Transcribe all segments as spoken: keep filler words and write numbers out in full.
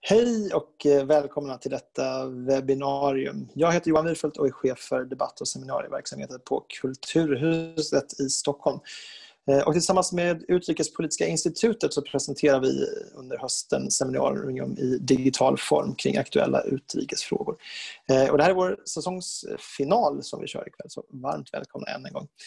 Hej och välkomna till detta webbinarium. Jag heter Johan Wirfeldt och är chef för debatt- och seminarieverksamheten på Kulturhuset i Stockholm. Och tillsammans med Utrikespolitiska institutet så presenterar vi under hösten seminarium i digital form kring aktuella utrikesfrågor. Och det här är vår säsongsfinal som vi kör ikväll, så varmt välkomna än en gång.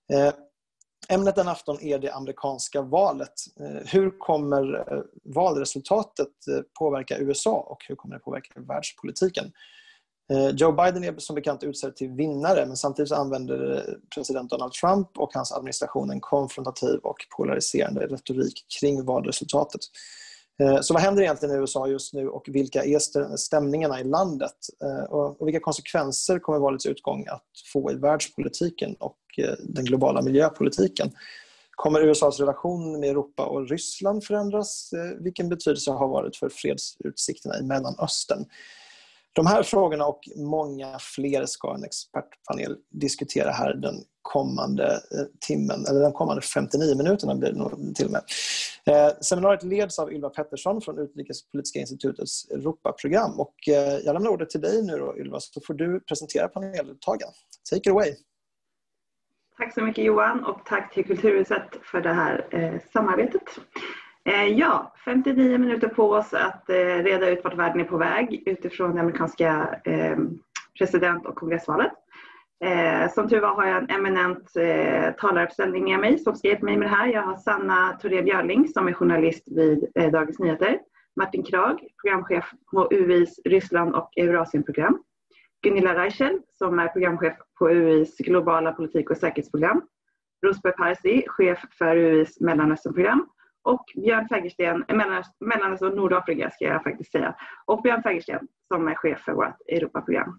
Ämnet den afton är det amerikanska valet. Hur kommer valresultatet påverka U S A och hur kommer det påverka världspolitiken? Joe Biden är som bekant utsedd till vinnare, men samtidigt använder president Donald Trump och hans administration en konfrontativ och polariserande retorik kring valresultatet. Så vad händer egentligen i U S A just nu och vilka är stämningarna i landet? Och vilka konsekvenser kommer valets utgång att få i världspolitiken och den globala miljöpolitiken? Kommer U S A:s relation med Europa och Ryssland förändras? Vilken betydelse har varit för fredsutsikterna i Mellanöstern? De här frågorna och många fler ska en expertpanel diskutera här den kommande timmen, eller de kommande femtionio minuterna blir det nog till och med. Eh, seminariet leds av Ylva Pettersson från Utrikespolitiska institutets Europaprogram. Och eh, jag lämnar ordet till dig nu då, Ylva, så får du presentera paneldeltagarna. Take it away. Tack så mycket Johan och tack till Kulturhuset för det här eh, samarbetet. Eh, ja, femtionio minuter på oss att eh, reda ut vart världen är på väg utifrån det amerikanska eh, president- och kongressvalet. Eh, som tur var har jag en eminent eh, talaruppställning med mig som ska hjälpa mig med det här. Jag har Sanna Thorén-Björling som är journalist vid eh, Dagens Nyheter. Martin Krag, programchef på U I:s Ryssland- och Eurasienprogram. Gunilla Reichel som är programchef på U I:s globala politik- och säkerhetsprogram. Rosberg Parsi, chef för U I:s Mellanösternprogram. Och Björn Fägersten, Mellanöstern och Nordafrika ska jag faktiskt säga. Och Björn Fägersten som är chef för vårt Europaprogram.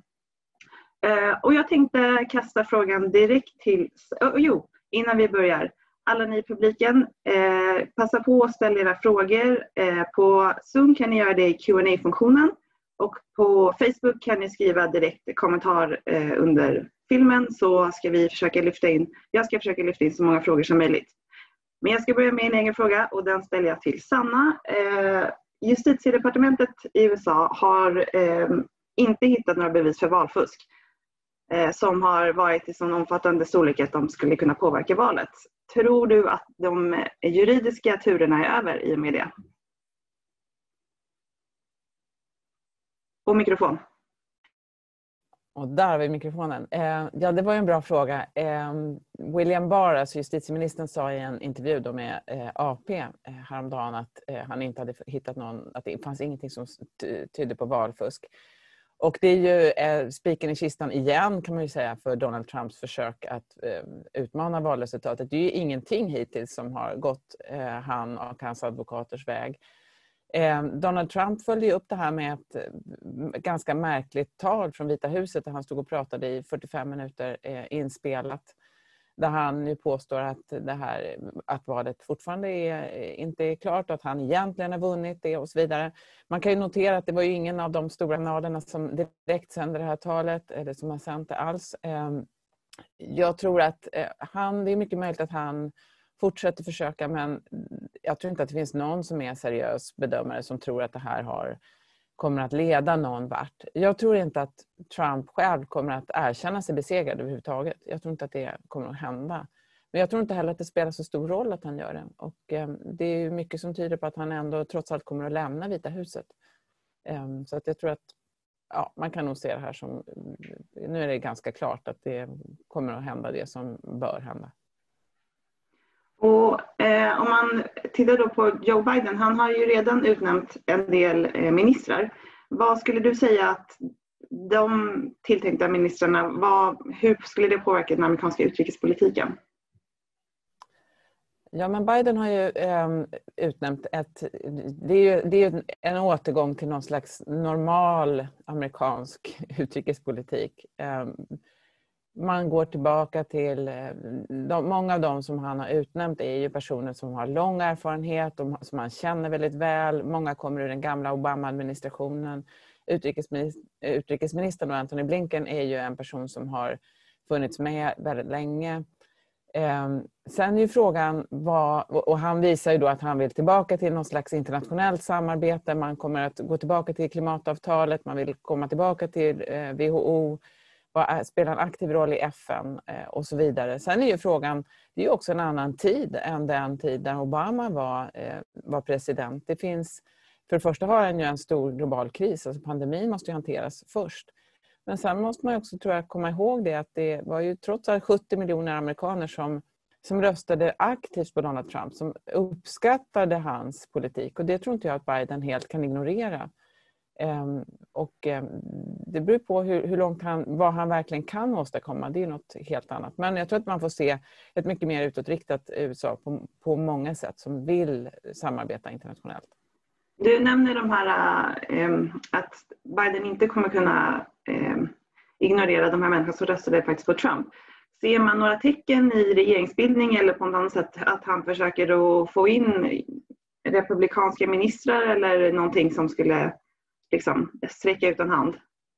Uh, och jag tänkte kasta frågan direkt till... Uh, jo, innan vi börjar. Alla ni i publiken, uh, passa på att ställa era frågor. Uh, på Zoom kan ni göra det i Q and A-funktionen. Och på Facebook kan ni skriva direkt kommentar uh, under filmen. Så ska vi försöka lyfta in... Jag ska försöka lyfta in så många frågor som möjligt. Men jag ska börja med en egen fråga och den ställer jag till Sanna. Uh, Justitiedepartementet i U S A har uh, inte hittat några bevis för valfusk. Som har varit i sån omfattande storlek att de skulle kunna påverka valet. Tror du att de juridiska turerna är över i och med det? Och mikrofon. Och där har vi mikrofonen. Eh, ja, det var ju en bra fråga. Eh, William Barr, alltså justitieministern, sa i en intervju då med eh, A P eh, häromdagen att eh, han inte hade hittat någon, att det fanns ingenting som tydde på valfusk. Och det är ju eh, spiken i kistan igen kan man ju säga för Donald Trumps försök att eh, utmana valresultatet. Det är ju ingenting hittills som har gått eh, han och hans advokaters väg. Eh, Donald Trump följde ju upp det här med ett eh, ganska märkligt tal från Vita huset där han stod och pratade i fyrtiofem minuter eh, inspelat. Där han nu påstår att, det här, att valet fortfarande är, inte är klart och att han egentligen har vunnit det och så vidare. Man kan ju notera att det var ju ingen av de stora kanalerna som direkt sände det här talet eller som har sänt det alls. Jag tror att han, det är mycket möjligt att han fortsätter försöka, men jag tror inte att det finns någon som är seriös bedömare som tror att det här har kommer att leda någon vart. Jag tror inte att Trump själv kommer att erkänna sig besegrad överhuvudtaget. Jag tror inte att det kommer att hända. Men jag tror inte heller att det spelar så stor roll att han gör det. Och eh, det är mycket som tyder på att han ändå trots allt kommer att lämna Vita huset. Eh, så att jag tror att ja, man kan nog se det här som... Nu är det ganska klart att det kommer att hända det som bör hända. Och eh, om man tittar då på Joe Biden, han har ju redan utnämnt en del eh, ministrar. Vad skulle du säga att de tilltänkta ministrarna, vad, hur skulle det påverka den amerikanska utrikespolitiken? Ja, men Biden har ju eh, utnämnt ett, det är ju, det är en återgång till någon slags normal amerikansk utrikespolitik. Eh, Man går tillbaka till, de, många av dem som han har utnämnt är ju personer som har lång erfarenhet, och som han känner väldigt väl. Många kommer ur den gamla Obama-administrationen. Utrikesminister, utrikesministern och Antony Blinken är ju en person som har funnits med väldigt länge. Eh, sen är ju frågan vad, och han visar ju då att han vill tillbaka till någon slags internationellt samarbete. Man kommer att gå tillbaka till klimatavtalet, man vill komma tillbaka till eh, W H O, spela en aktiv roll i F N eh, och så vidare. Sen är ju frågan, det är ju också en annan tid än den tid där Obama var, eh, var president. Det finns, för det första har han ju en stor global kris, alltså pandemin måste ju hanteras först. Men sen måste man också, tror jag, komma ihåg det att det var ju trots allt sjuttio miljoner amerikaner som, som röstade aktivt på Donald Trump, som uppskattade hans politik. Och det tror inte jag att Biden helt kan ignorera. Um, och um, det beror på hur, hur långt han, vad han verkligen kan åstadkomma. Det är något helt annat. Men jag tror att man får se ett mycket mer utåtriktat U S A på, på många sätt som vill samarbeta internationellt. Du nämner de här äh, att Biden inte kommer kunna äh, ignorera de här människorna som röstade faktiskt på Trump. Ser man några tecken i regeringsbildning eller på något annat sätt att han försöker att få in republikanska ministrar eller någonting som skulle liksom sträcka ut en hand?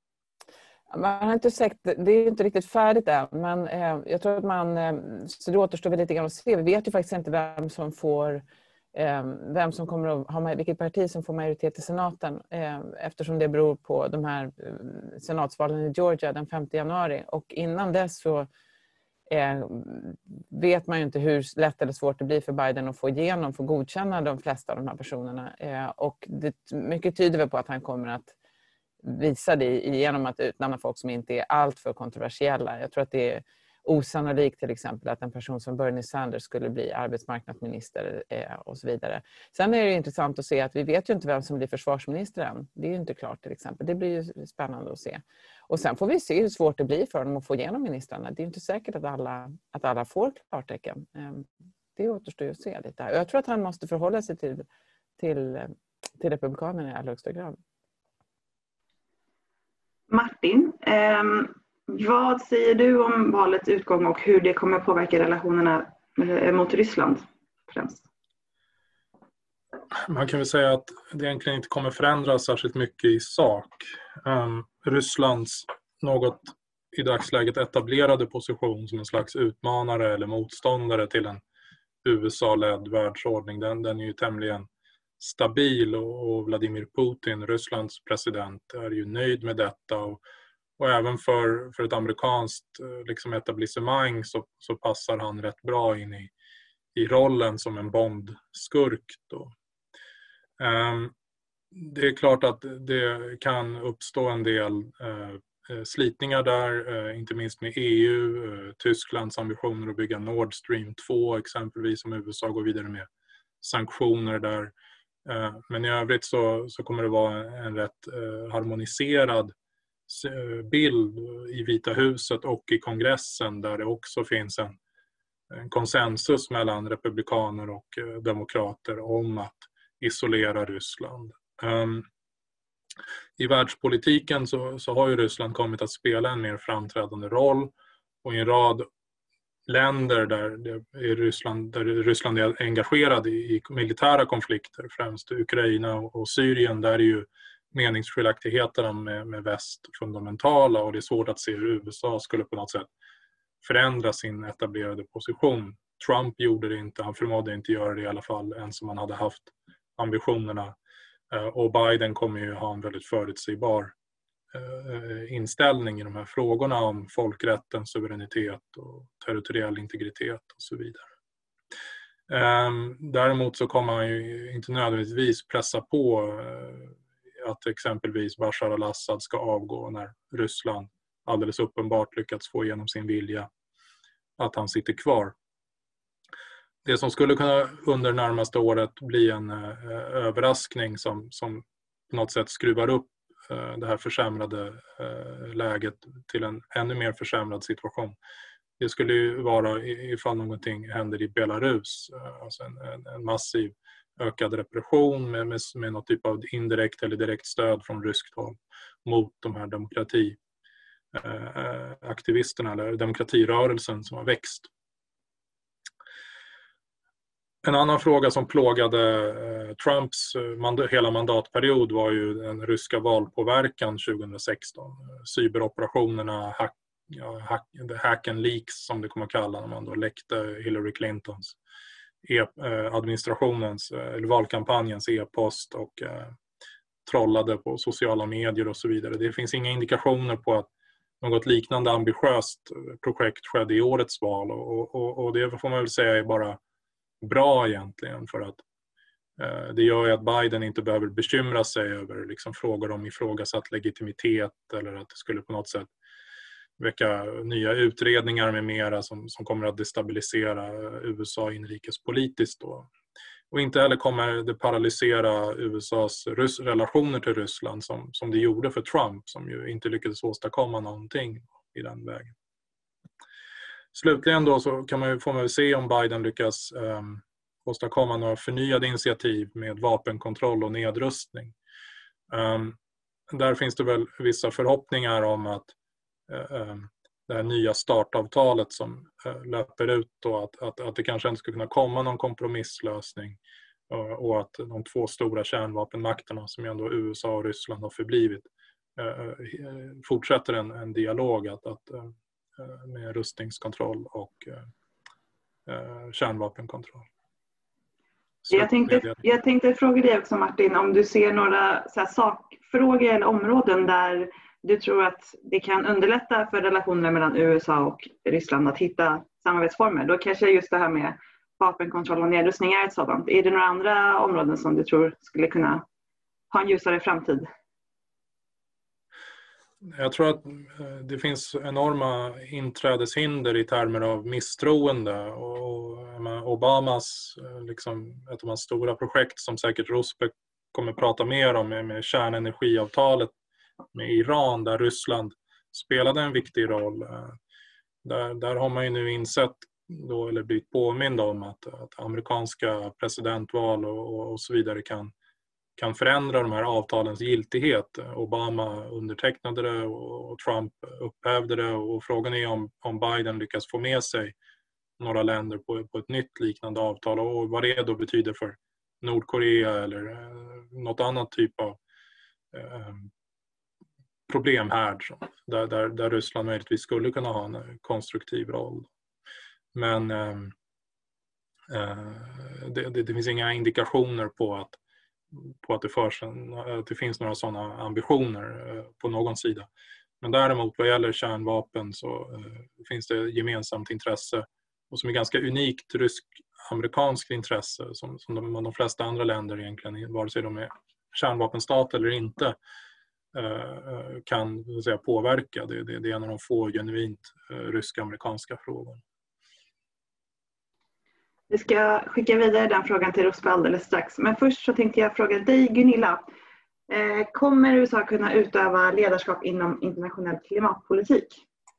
Man har inte sagt, det är inte riktigt färdigt än, men eh, jag tror att man, eh, så det återstår väl lite grann att se. Vi vet ju faktiskt inte vem som får, eh, vem som kommer att ha, vilket parti som får majoritet i senaten, eh, eftersom det beror på de här eh, senatsvalen i Georgia den femte januari. Och innan dess så eh, vet man ju inte hur lätt eller svårt det blir för Biden att få igenom, få godkänna de flesta av de här personerna. Eh, och det, mycket tyder väl på att han kommer att visa det genom att utnämna folk som inte är allt för kontroversiella. Jag tror att det är osannolikt till exempel att en person som Bernie Sanders skulle bli arbetsmarknadsminister eh, och så vidare. Sen är det intressant att se att vi vet ju inte vem som blir försvarsminister än. Det är ju inte klart till exempel. Det blir ju spännande att se. Och sen får vi se hur svårt det blir för dem att få igenom ministrarna. Det är inte säkert att alla, att alla får klartecken. Eh, det återstår ju att se lite här. Och jag tror att han måste förhålla sig till, till, till republikanerna i allra högsta grad. Martin, eh, vad säger du om valets utgång och hur det kommer påverka relationerna mot Ryssland främst? Man kan väl säga att det egentligen inte kommer förändras särskilt mycket i sak. Um, Rysslands något i dagsläget etablerade position som en slags utmanare eller motståndare till en U S A-ledd världsordning, den, den är ju tämligen stabil och, och Vladimir Putin, Rysslands president, är ju nöjd med detta och, och även för, för ett amerikanskt liksom etablissemang så, så passar han rätt bra in i, i rollen som en bondskurk då. Um, det är klart att det kan uppstå en del uh, slitningar där, uh, inte minst med E U, uh, Tysklands ambitioner att bygga Nord Stream två exempelvis, som U S A går vidare med sanktioner där. Men i övrigt så, så kommer det vara en rätt eh, harmoniserad bild i Vita huset och i kongressen, där det också finns en, en konsensus mellan republikaner och eh, demokrater om att isolera Ryssland. Um, I världspolitiken så, så har ju Ryssland kommit att spela en mer framträdande roll, och i en rad länder där, är Ryssland, där Ryssland är engagerad i, i militära konflikter, främst Ukraina och Syrien, där är ju meningsskiljaktigheterna med, med väst fundamentala, och det är svårt att se hur U S A skulle på något sätt förändra sin etablerade position. Trump gjorde det inte, han förmådde inte göra det i alla fall, ens som han hade haft ambitionerna, och Biden kommer ju ha en väldigt förutsägbar inställning i de här frågorna om folkrätten, suveränitet och territoriell integritet och så vidare. Däremot så kommer han ju inte nödvändigtvis pressa på att exempelvis Bashar al-Assad ska avgå när Ryssland alldeles uppenbart lyckats få igenom sin vilja att han sitter kvar. Det som skulle kunna under närmaste året bli en överraskning som, som på något sätt skruvar upp det här försämrade läget till en ännu mer försämrad situation. Det skulle ju vara ifall någonting händer i Belarus, alltså en, en, en massiv ökad repression med, med, med något typ av indirekt eller direkt stöd från ryskt håll mot de här demokratiaktivisterna eller demokratirörelsen som har växt. En annan fråga som plågade eh, Trumps mand- hela mandatperiod var ju den ryska valpåverkan tjugohundrasexton. Cyberoperationerna, hack- ja, hack, the hack and leaks som det kommer att kalla när man då läckte Hillary Clintons e, administrationens eller valkampanjens e-post och eh, trollade på sociala medier och så vidare. Det finns inga indikationer på att något liknande ambitiöst projekt skedde i årets val och, och, och det får man väl säga är bara bra egentligen, för att eh, det gör ju att Biden inte behöver bekymra sig över liksom, frågor om ifrågasatt legitimitet eller att det skulle på något sätt väcka nya utredningar med mera som, som kommer att destabilisera U S A inrikespolitiskt då. Och inte heller kommer det paralysera U S A:s rys- relationer till Ryssland som, som det gjorde för Trump, som ju inte lyckades åstadkomma någonting i den vägen. Slutligen då så kan man ju, får man ju se om Biden lyckas eh, åstadkomma några förnyade initiativ med vapenkontroll och nedrustning. Um, där finns det väl vissa förhoppningar om att uh, det här nya startavtalet som uh, löper ut då, att, att, att det kanske inte ska kunna komma någon kompromisslösning uh, och att de två stora kärnvapenmakterna som ändå U S A och Ryssland har förblivit uh, fortsätter en, en dialog att, att, uh, med rustningskontroll och uh, kärnvapenkontroll. Jag tänkte, jag tänkte fråga dig också, Martin, om du ser några så här, sakfrågor eller områden där du tror att det kan underlätta för relationerna mellan U S A och Ryssland att hitta samarbetsformer. Då kanske just det här med vapenkontroll och nedrustning är ett sådant. Är det några andra områden som du tror skulle kunna ha en ljusare framtid? Jag tror att det finns enorma inträdeshinder i termer av misstroende, och Obamas, liksom, ett av hans stora projekt som säkert Rosbeck kommer att prata mer om med, med kärnenergiavtalet med Iran, där Ryssland spelade en viktig roll. Där, där har man ju nu insett då, eller blivit påmind om att, att amerikanska presidentval och, och så vidare kan kan förändra de här avtalens giltighet. Obama undertecknade det och Trump upphävde det, och frågan är om, om Biden lyckas få med sig några länder på, på ett nytt liknande avtal, och vad det då betyder för Nordkorea eller eh, något annat typ av eh, problem här där, där, där Ryssland möjligtvis skulle kunna ha en konstruktiv roll. Men eh, eh, det, det, det finns inga indikationer på att på att det, förs en, att det finns några sådana ambitioner på någon sida. Men däremot vad gäller kärnvapen så eh, finns det gemensamt intresse, och som är ganska unikt rysk-amerikanskt intresse som, som de, de flesta andra länder egentligen, vare sig de är kärnvapenstat eller inte, eh, kan så att säga, påverka. Det, det, det är en av de få genuint eh, rysk-amerikanska frågorna. Vi ska skicka vidare den frågan till Rospa alldeles strax. Men först så tänkte jag fråga dig, Gunilla. Kommer U S A kunna utöva ledarskap inom internationell klimatpolitik?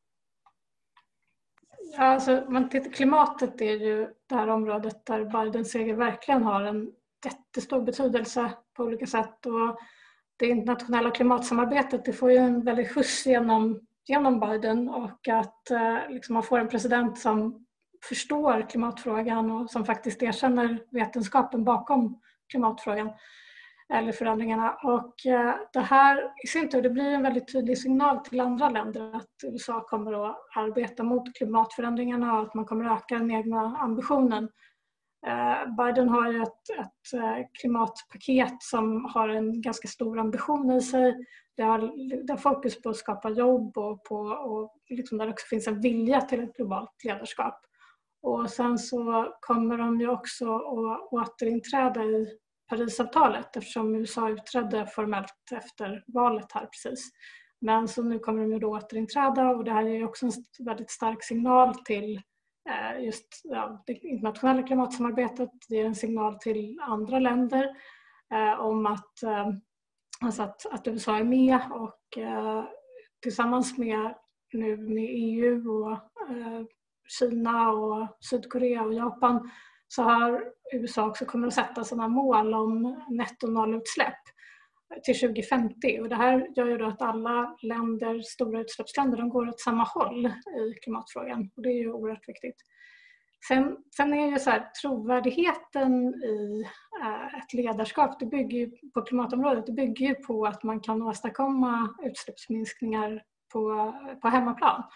Ja, alltså, man tittar, klimatet är ju det här området där Bidens seger verkligen har en jättestor betydelse på olika sätt. Och det internationella klimatsamarbetet, det får ju en väldigt skjuts genom, genom Biden, och att eh, liksom man får en president som förstår klimatfrågan och som faktiskt erkänner vetenskapen bakom klimatfrågan eller förändringarna. Och eh, det här i sin tur, det blir en väldigt tydlig signal till andra länder att U S A kommer att arbeta mot klimatförändringarna och att man kommer att öka den egna ambitionen. Eh, Biden har ju ett, ett eh, klimatpaket som har en ganska stor ambition i sig. Det har, det har fokus på att skapa jobb och, på, och liksom där det också finns en vilja till ett globalt ledarskap. Och sen så kommer de ju också att återinträda i Parisavtalet, eftersom U S A utträdde formellt efter valet här precis. Men så nu kommer de ju då återinträda, och det här är ju också en väldigt stark signal till just ja, det internationella klimatsamarbetet. Det är en signal till andra länder eh, om att, eh, alltså att, att U S A är med, och eh, tillsammans med, nu med E U och eh, Kina och Sydkorea och Japan, så har U S A också kommer att sätta sådana mål om nettonollutsläpp till tjugo femtio. Och det här gör ju då att alla länder, stora utsläppsländer, de går åt samma håll i klimatfrågan. Och det är ju oerhört viktigt. Sen, sen är ju så här, trovärdigheten i äh, ett ledarskap, det bygger ju på klimatområdet, det bygger ju på att man kan åstadkomma utsläppsminskningar på, på hemmaplan.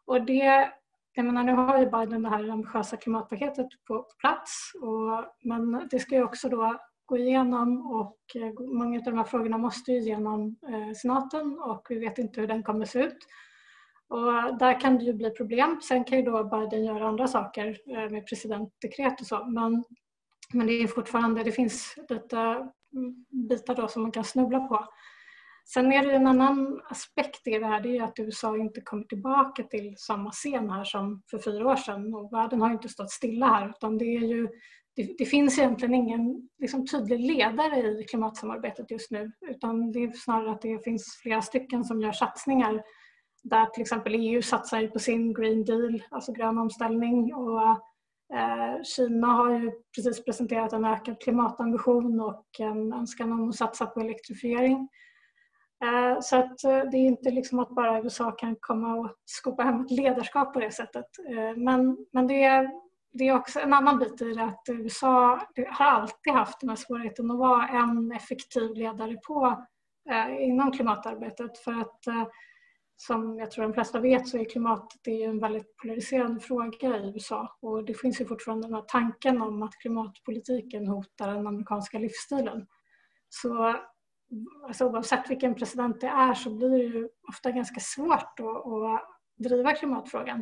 Och det, jag menar, nu har ju Biden det här ambitiösa klimatpaketet på plats, och, men det ska ju också då gå igenom, och många av de här frågorna måste ju igenom eh, senaten, och vi vet inte hur den kommer se ut. Och där kan det ju bli problem. Sen kan ju då Biden göra andra saker eh, med presidentdekret och så, men, men det är fortfarande, det finns lite bitar då som man kan snubbla på. Sen är det en annan aspekt i det här, det är att U S A inte kommer tillbaka till samma scen här som för fyra år sedan, och världen har inte stått stilla här, utan det är ju det, det finns egentligen ingen liksom, tydlig ledare i klimatsamarbetet just nu, utan det är snarare att det finns flera stycken som gör satsningar, där till exempel E U satsar på sin Green Deal, alltså grön omställning, och eh, Kina har ju precis presenterat en ökad klimatambition och en önskan om att satsa på elektrifiering. Så att det är inte liksom att bara U S A kan komma och skopa hem ett ledarskap på det sättet. Men, men det, är, det är också en annan bit i det, att U S A har alltid haft den här svårigheten att vara en effektiv ledare på, inom klimatarbetet. För att som jag tror de flesta vet så är klimatet är en väldigt polariserande fråga i U S A. Och det finns ju fortfarande den här tanken om att klimatpolitiken hotar den amerikanska livsstilen. Så alltså oavsett vilken president det är så blir det ju ofta ganska svårt att, att driva klimatfrågan.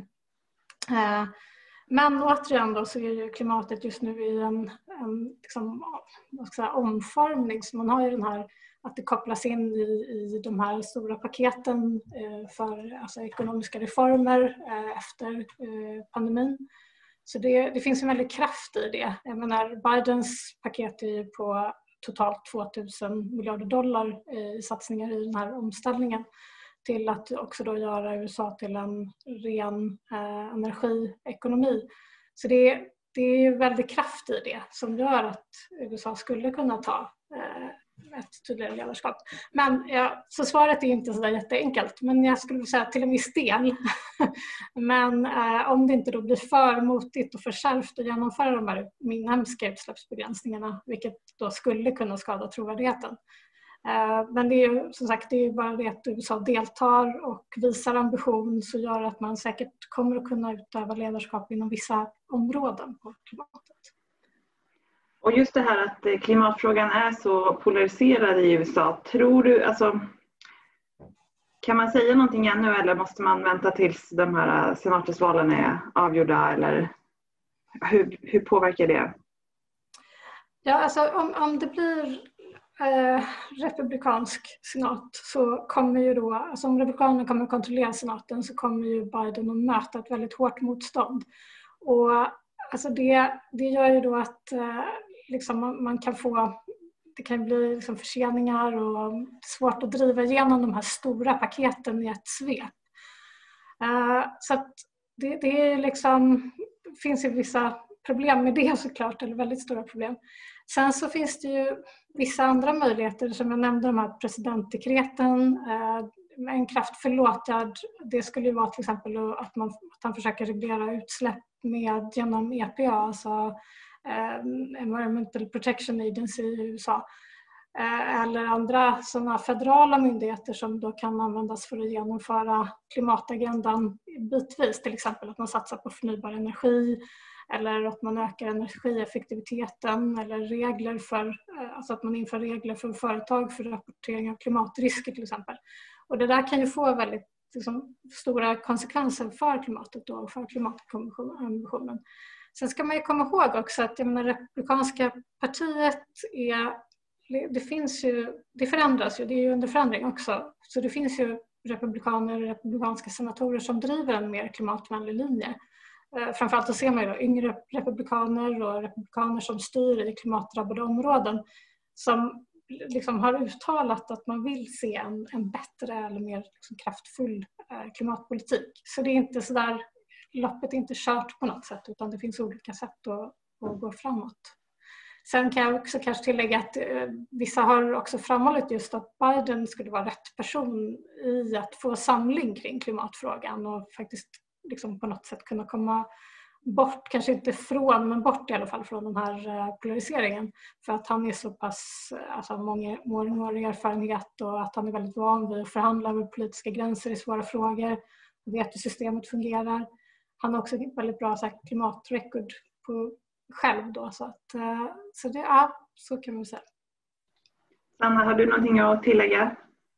Men återigen då så är ju klimatet just nu i en, en liksom, vad ska jag säga, omformning. Så man har ju den här att det kopplas in i, i de här stora paketen för alltså, ekonomiska reformer efter pandemin. Så det, det finns en väldigt kraft i det. Jag menar, Bidens paket är ju på totalt tvåtusen miljarder dollar i satsningar i den här omställningen till att också då göra U S A till en ren eh, energiekonomi. Så det, det är ju väldigt kraft i det som gör att U S A skulle kunna ta eh, ett tydligare ledarskap. Men ja, så svaret är inte så där jätteenkelt, men jag skulle säga till en viss del. Men eh, om det inte då blir för motigt och för kärvt att genomföra de här inhemska utsläppsbegränsningarna, vilket då skulle kunna skada trovärdigheten. Eh, men det är ju som sagt, det är ju bara det att U S A deltar och visar ambition, så gör att man säkert kommer att kunna utöva ledarskap inom vissa områden på klimatet. Och just det här att klimatfrågan är så polariserad i U S A, tror du, alltså, kan man säga någonting ännu, eller måste man vänta tills de här senatsvalen är avgjorda, eller hur, hur påverkar det? Ja, alltså om, om det blir eh, republikansk senat så kommer ju då, alltså om republikanerna kommer att kontrollera senaten så kommer ju Biden att möta ett väldigt hårt motstånd. Och alltså det, det gör ju då att eh, liksom man, man kan få, det kan bli liksom förseningar och svårt att driva igenom de här stora paketen i ett svep. Uh, så att det, det är liksom, finns ju vissa problem med det såklart, eller väldigt stora problem. Sen så finns det ju vissa andra möjligheter, som jag nämnde, de här presidentdekreten. Uh, en kraftfull åtgärd, det skulle ju vara till exempel att, man, att han försöker reglera utsläpp med genom E P A, alltså Environmental Protection Agency i U S A, eller andra sådana federala myndigheter som då kan användas för att genomföra klimatagendan bitvis, till exempel att man satsar på förnybar energi, eller att man ökar energieffektiviteten, eller regler för, alltså att man inför regler för företag för rapportering av klimatrisker till exempel. Och det där kan ju få väldigt liksom, stora konsekvenser för klimatet och för klimatambitionen. Sen ska man ju komma ihåg också att jag menar, republikanska partiet är, det finns ju, det förändras ju, det är ju under förändring också. Så det finns ju republikaner och republikanska senatorer som driver en mer klimatvänlig linje. Framförallt så ser man ju då yngre republikaner och republikaner som styr i klimatdrabbade områden som liksom har uttalat att man vill se en, en bättre eller mer liksom kraftfull eh, klimatpolitik. Så det är inte så där, loppet är inte kört på något sätt, utan det finns olika sätt att, att gå framåt. Sen kan jag också kanske tillägga att eh, vissa har också framhållit just att Biden skulle vara rätt person i att få samling kring klimatfrågan och faktiskt liksom på något sätt kunna komma bort, kanske inte från, men bort i alla fall från den här polariseringen. För att han är så pass, alltså många mångårig erfarenhet och att han är väldigt van vid att förhandla över politiska gränser i svåra frågor. vet hur systemet fungerar. Han har också ett väldigt bra så här, klimatrekord på själv då. Så, att, så det, ja, så kan man säga. Sanna, har du någonting att tillägga?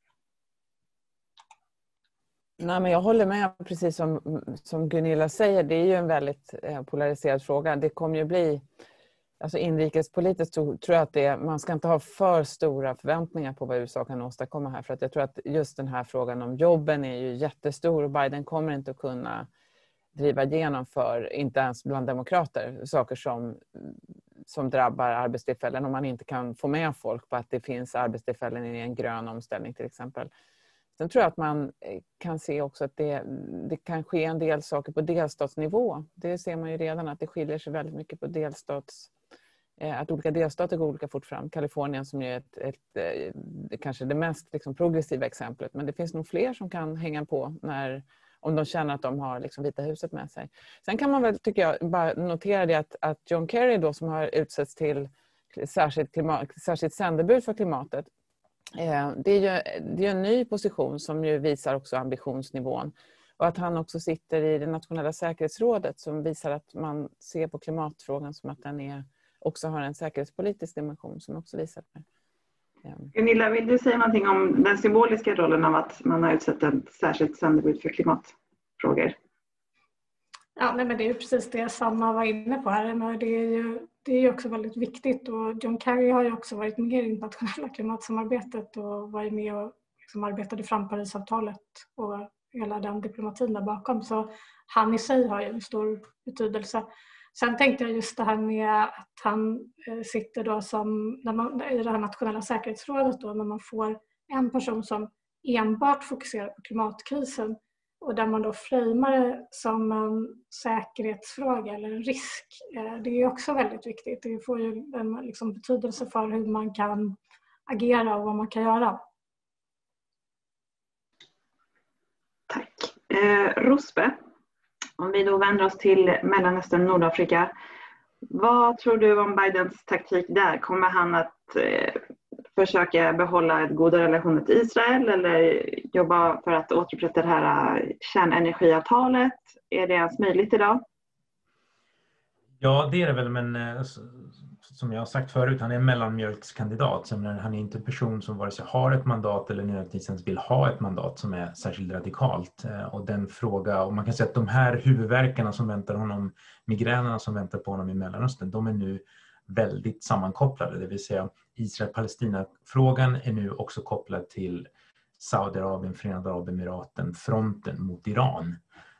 Nej, men jag håller med, precis som, som Gunilla säger. Det är ju en väldigt polariserad fråga. Det kommer ju bli, alltså inrikespolitiskt tror jag att det, man ska inte ha för stora förväntningar på vad U S A kan åstadkomma här. För att jag tror att just den här frågan om jobben är ju jättestor och Biden kommer inte att kunna driva igenom för, inte ens bland demokrater, saker som, som drabbar arbetstillfällen om man inte kan få med folk på att det finns arbetstillfällen i en grön omställning till exempel. Sen tror jag att man kan se också att det, det kan ske en del saker på delstatsnivå. Det ser man ju redan att det skiljer sig väldigt mycket på delstats, att olika delstater går olika fort fram. Kalifornien som är ett, ett, ett, kanske det mest liksom progressiva exemplet, men det finns nog fler som kan hänga på när, om de känner att de har liksom Vita huset med sig. Sen kan man väl, tycker jag, bara notera det att, att John Kerry då, som har utsetts till särskilt, klimat, särskilt sändebud för klimatet, eh, det är ju det är en ny position som ju visar också ambitionsnivån. Och att han också sitter i det nationella säkerhetsrådet som visar att man ser på klimatfrågan som att den är, också har en säkerhetspolitisk dimension som också visar det. Gunilla, vill du säga någonting om den symboliska rollen av att man har utsett en särskilt sändebud för klimatfrågor? Ja, nej, men det är ju precis det Sanna var inne på här. Men det är ju, det är ju också väldigt viktigt och John Kerry har ju också varit med i det internationella klimatsamarbetet och varit med och liksom arbetade fram Parisavtalet och hela den diplomatin där bakom. Så han i sig har ju en stor betydelse. Sen tänkte jag just det här med att han sitter då som, när man, i det här nationella säkerhetsrådet då, när man får en person som enbart fokuserar på klimatkrisen och där man då framar det som en säkerhetsfråga eller en risk. Det är också väldigt viktigt. Det får ju en liksom betydelse för hur man kan agera och vad man kan göra. Tack. Eh, Rosbe. Om vi då vänder oss till Mellanöstern och Nordafrika. Vad tror du om Bidens taktik där? Kommer han att eh, försöka behålla goda relationer till Israel eller jobba för att återupprätta det här kärnenergiavtalet? Är det ens möjligt idag? Ja, det är det väl, men som jag har sagt förut, han är en mellanmjölkskandidat. Så han är inte en person som vare sig har ett mandat eller nödvändigtvis vill ha ett mandat som är särskilt radikalt. Och den fråga, och man kan säga att de här huvudvärkarna som väntar honom, migränerna som väntar på honom i Mellanöstern, de är nu väldigt sammankopplade. Det vill säga Israel-Palestina-frågan är nu också kopplad till Saudiarabien, Förenade Arabemiraten, fronten mot Iran.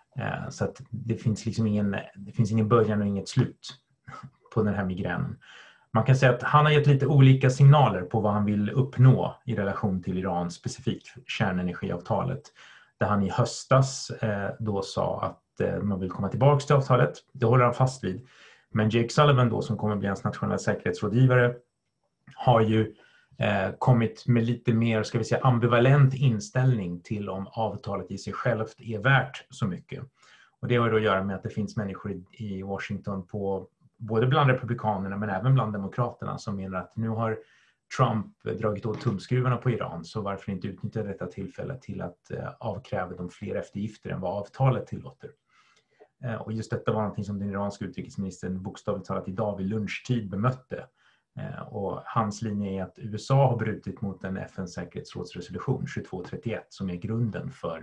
Så att det finns liksom ingen, det finns ingen början och inget slut på den här migränen. Man kan säga att han har gett lite olika signaler på vad han vill uppnå i relation till Iran, specifikt kärnenergiavtalet. Där han i höstas då sa att man vill komma tillbaka till avtalet. Det håller han fast vid. Men Jake Sullivan då, som kommer bli hans nationella säkerhetsrådgivare, har ju eh, kommit med lite mer, ska vi säga, ambivalent inställning till om avtalet i sig självt är värt så mycket. Och det har då att göra med att det finns människor i, i Washington, på, både bland republikanerna men även bland demokraterna, som menar att nu har Trump dragit åt tumskruvarna på Iran, så varför inte utnyttja detta tillfälle till att eh, avkräva dem fler eftergifter än vad avtalet tillåter. Och just detta var något som den iranska utrikesministern bokstavligt talat idag vid lunchtid bemötte. Och hans linje är att U S A har brutit mot en F N:s säkerhetsrådsresolution tjugotvå trettioett som är grunden för,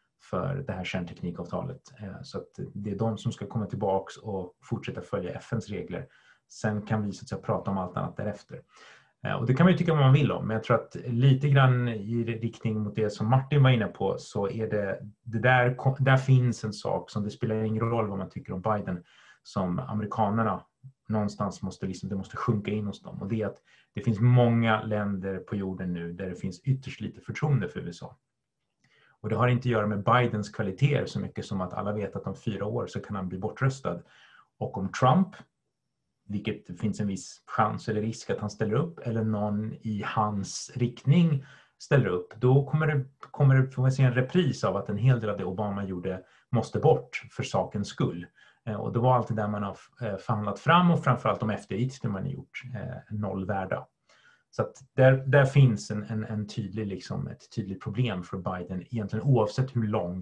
för det här kärnteknikavtalet. Så att det är de som ska komma tillbaka och fortsätta följa F N:s regler. Sen kan vi så att säga prata om allt annat därefter. Och det kan man ju tycka vad man vill om, men jag tror att lite grann i riktning mot det som Martin var inne på, så är det, det där, där finns en sak som det spelar ingen roll vad man tycker om Biden, som amerikanerna någonstans måste, liksom, det måste sjunka in hos dem. Och det är att det finns många länder på jorden nu där det finns ytterst lite förtroende för U S A. Och det har inte att göra med Bidens kvaliteter så mycket som att alla vet att om fyra år så kan han bli bortröstad. Och om Trump, vilket det finns en viss chans eller risk att han ställer upp, eller någon i hans riktning ställer upp, då kommer det, kommer det få se en repris av att en hel del av det Obama gjorde måste bort för sakens skull. Och det var alltid där man har förhandlat fram, och framförallt de eftergifter man har gjort noll värda. Så att där, där finns en, en, en tydlig, liksom, ett tydligt problem för Biden, egentligen oavsett hur långt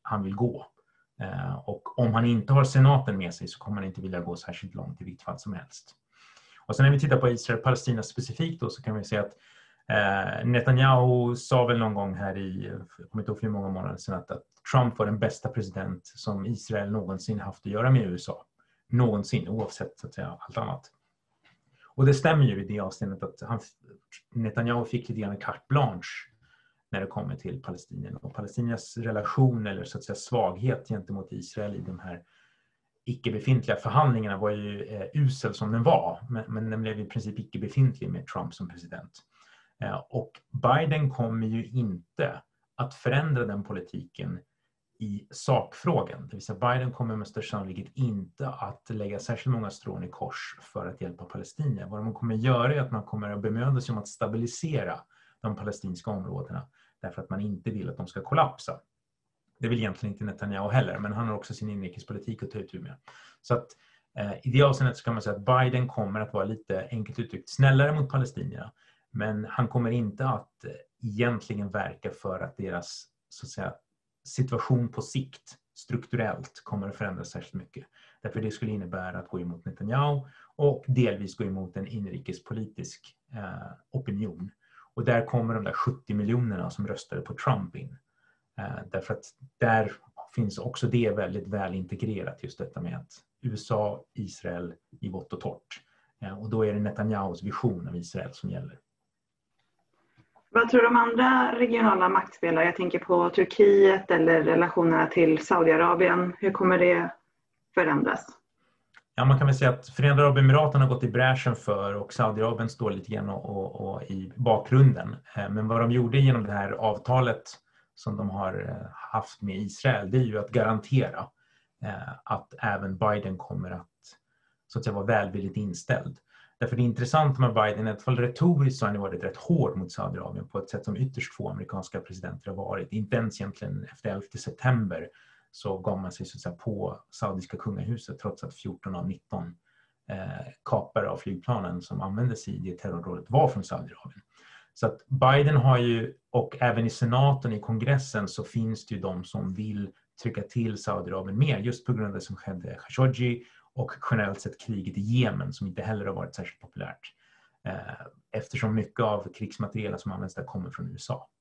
han vill gå. Och om han inte har senaten med sig så kommer han inte vilja gå särskilt långt i vilket fall som helst. Och sen när vi tittar på Israel-Palestina specifikt då, så kan vi säga att eh, Netanyahu sa väl någon gång här i, jag kommer inte ihåg hur många månader sedan, att, att Trump var den bästa president som Israel någonsin haft att göra med U S A. Någonsin, oavsett så att säga, allt annat. Och det stämmer ju i det avseendet att han, Netanyahu fick lite grann carte blanche när det kommer till Palestinien. Och Palestiniens relation eller så att säga svaghet gentemot Israel i de här icke-befintliga förhandlingarna var ju eh, usel som den var. Men, men den blev i princip icke-befintlig med Trump som president. Eh, och Biden kommer ju inte att förändra den politiken i sakfrågan. Det vill säga Biden kommer med största sannolikhet inte att lägga särskilt många strån i kors för att hjälpa palestinier. Vad man kommer göra är att man kommer att bemöda sig om att stabilisera de palestinska områdena därför att man inte vill att de ska kollapsa. Det vill egentligen inte Netanyahu heller, men han har också sin inrikespolitik att ta ut med. Så att eh, i det avseendet så kan man säga att Biden kommer att vara lite enkelt uttryckt snällare mot palestinierna, men han kommer inte att eh, egentligen verka för att deras så att säga, situation på sikt strukturellt kommer att förändras särskilt mycket. Därför det skulle innebära att gå emot Netanyahu och delvis gå emot en inrikespolitisk eh, opinion. Och där kommer de där sjuttio miljonerna som röstade på Trump in. Eh, därför att där finns också det väldigt väl integrerat, just detta med att U S A, Israel i vått och torrt. Eh, och då är det Netanyahus vision av Israel som gäller. Vad tror du om andra regionala maktspelare? Jag tänker på Turkiet eller relationerna till Saudiarabien. Hur kommer det förändras? Ja, man kan väl säga att Förenade Arabemiraten har gått i bräschen för och Saudiarabien står lite grann och, och, och i bakgrunden. Men vad de gjorde genom det här avtalet som de har haft med Israel, det är ju att garantera att även Biden kommer att, så att säga, vara välvilligt inställd. Därför det är intressant med Biden, i alla fall retoriskt så har han varit rätt hård mot Saudiarabien på ett sätt som ytterst få amerikanska presidenter har varit. Inte ens egentligen efter elfte september så gav man sig så att säga på saudiska kungahuset trots att fjorton av nitton eh, kapare av flygplanen som användes i det terrorrådet var från Saudiarabien. Så att Biden har ju, och även i senaten i kongressen så finns det ju de som vill trycka till Saudiarabien mer just på grund av det som skedde Khashoggi och generellt sett kriget i Jemen som inte heller har varit särskilt populärt. Eh, eftersom mycket av krigsmaterial som används där kommer från U S A.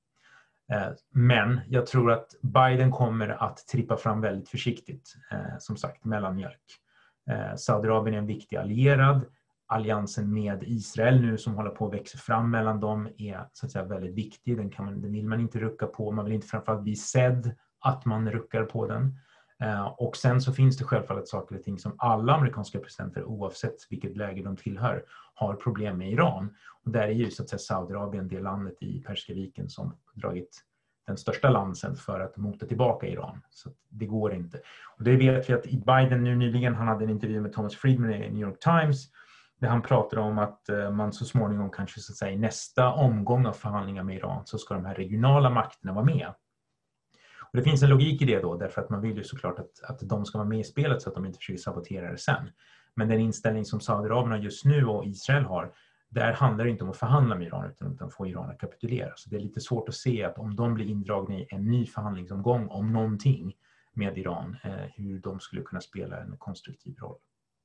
Men jag tror att Biden kommer att trippa fram väldigt försiktigt, eh, som sagt, mellanmjölk. Eh, Saudiarabien är en viktig allierad. Alliansen med Israel nu som håller på att växa fram mellan dem är så att säga väldigt viktig. Den, kan man, den vill man inte rucka på. Man vill inte framförallt bli sedd att man ruckar på den. Eh, och sen så finns det självfallet saker och ting som alla amerikanska presidenter oavsett vilket läge de tillhör har problem med Iran. Och där är ju så att säga Saudiarabien det landet i Persiska viken som dragit den största lansen för att mota tillbaka Iran. Så det går inte. Och det vet vi att Biden nu nyligen, han hade en intervju med Thomas Friedman i New York Times där han pratade om att man så småningom kanske så att säga i nästa omgång av förhandlingar med Iran så ska de här regionala makterna vara med. Och det finns en logik i det då därför att man vill ju såklart att, att de ska vara med i spelet så att de inte försöker sabotera det sen. Men den inställning som Saudiarabien just nu och Israel har, där handlar det inte om att förhandla med Iran utan att få Iran att kapitulera. Så det är lite svårt att se att om de blir indragna i en ny förhandlingsomgång om någonting med Iran, eh, hur de skulle kunna spela en konstruktiv roll.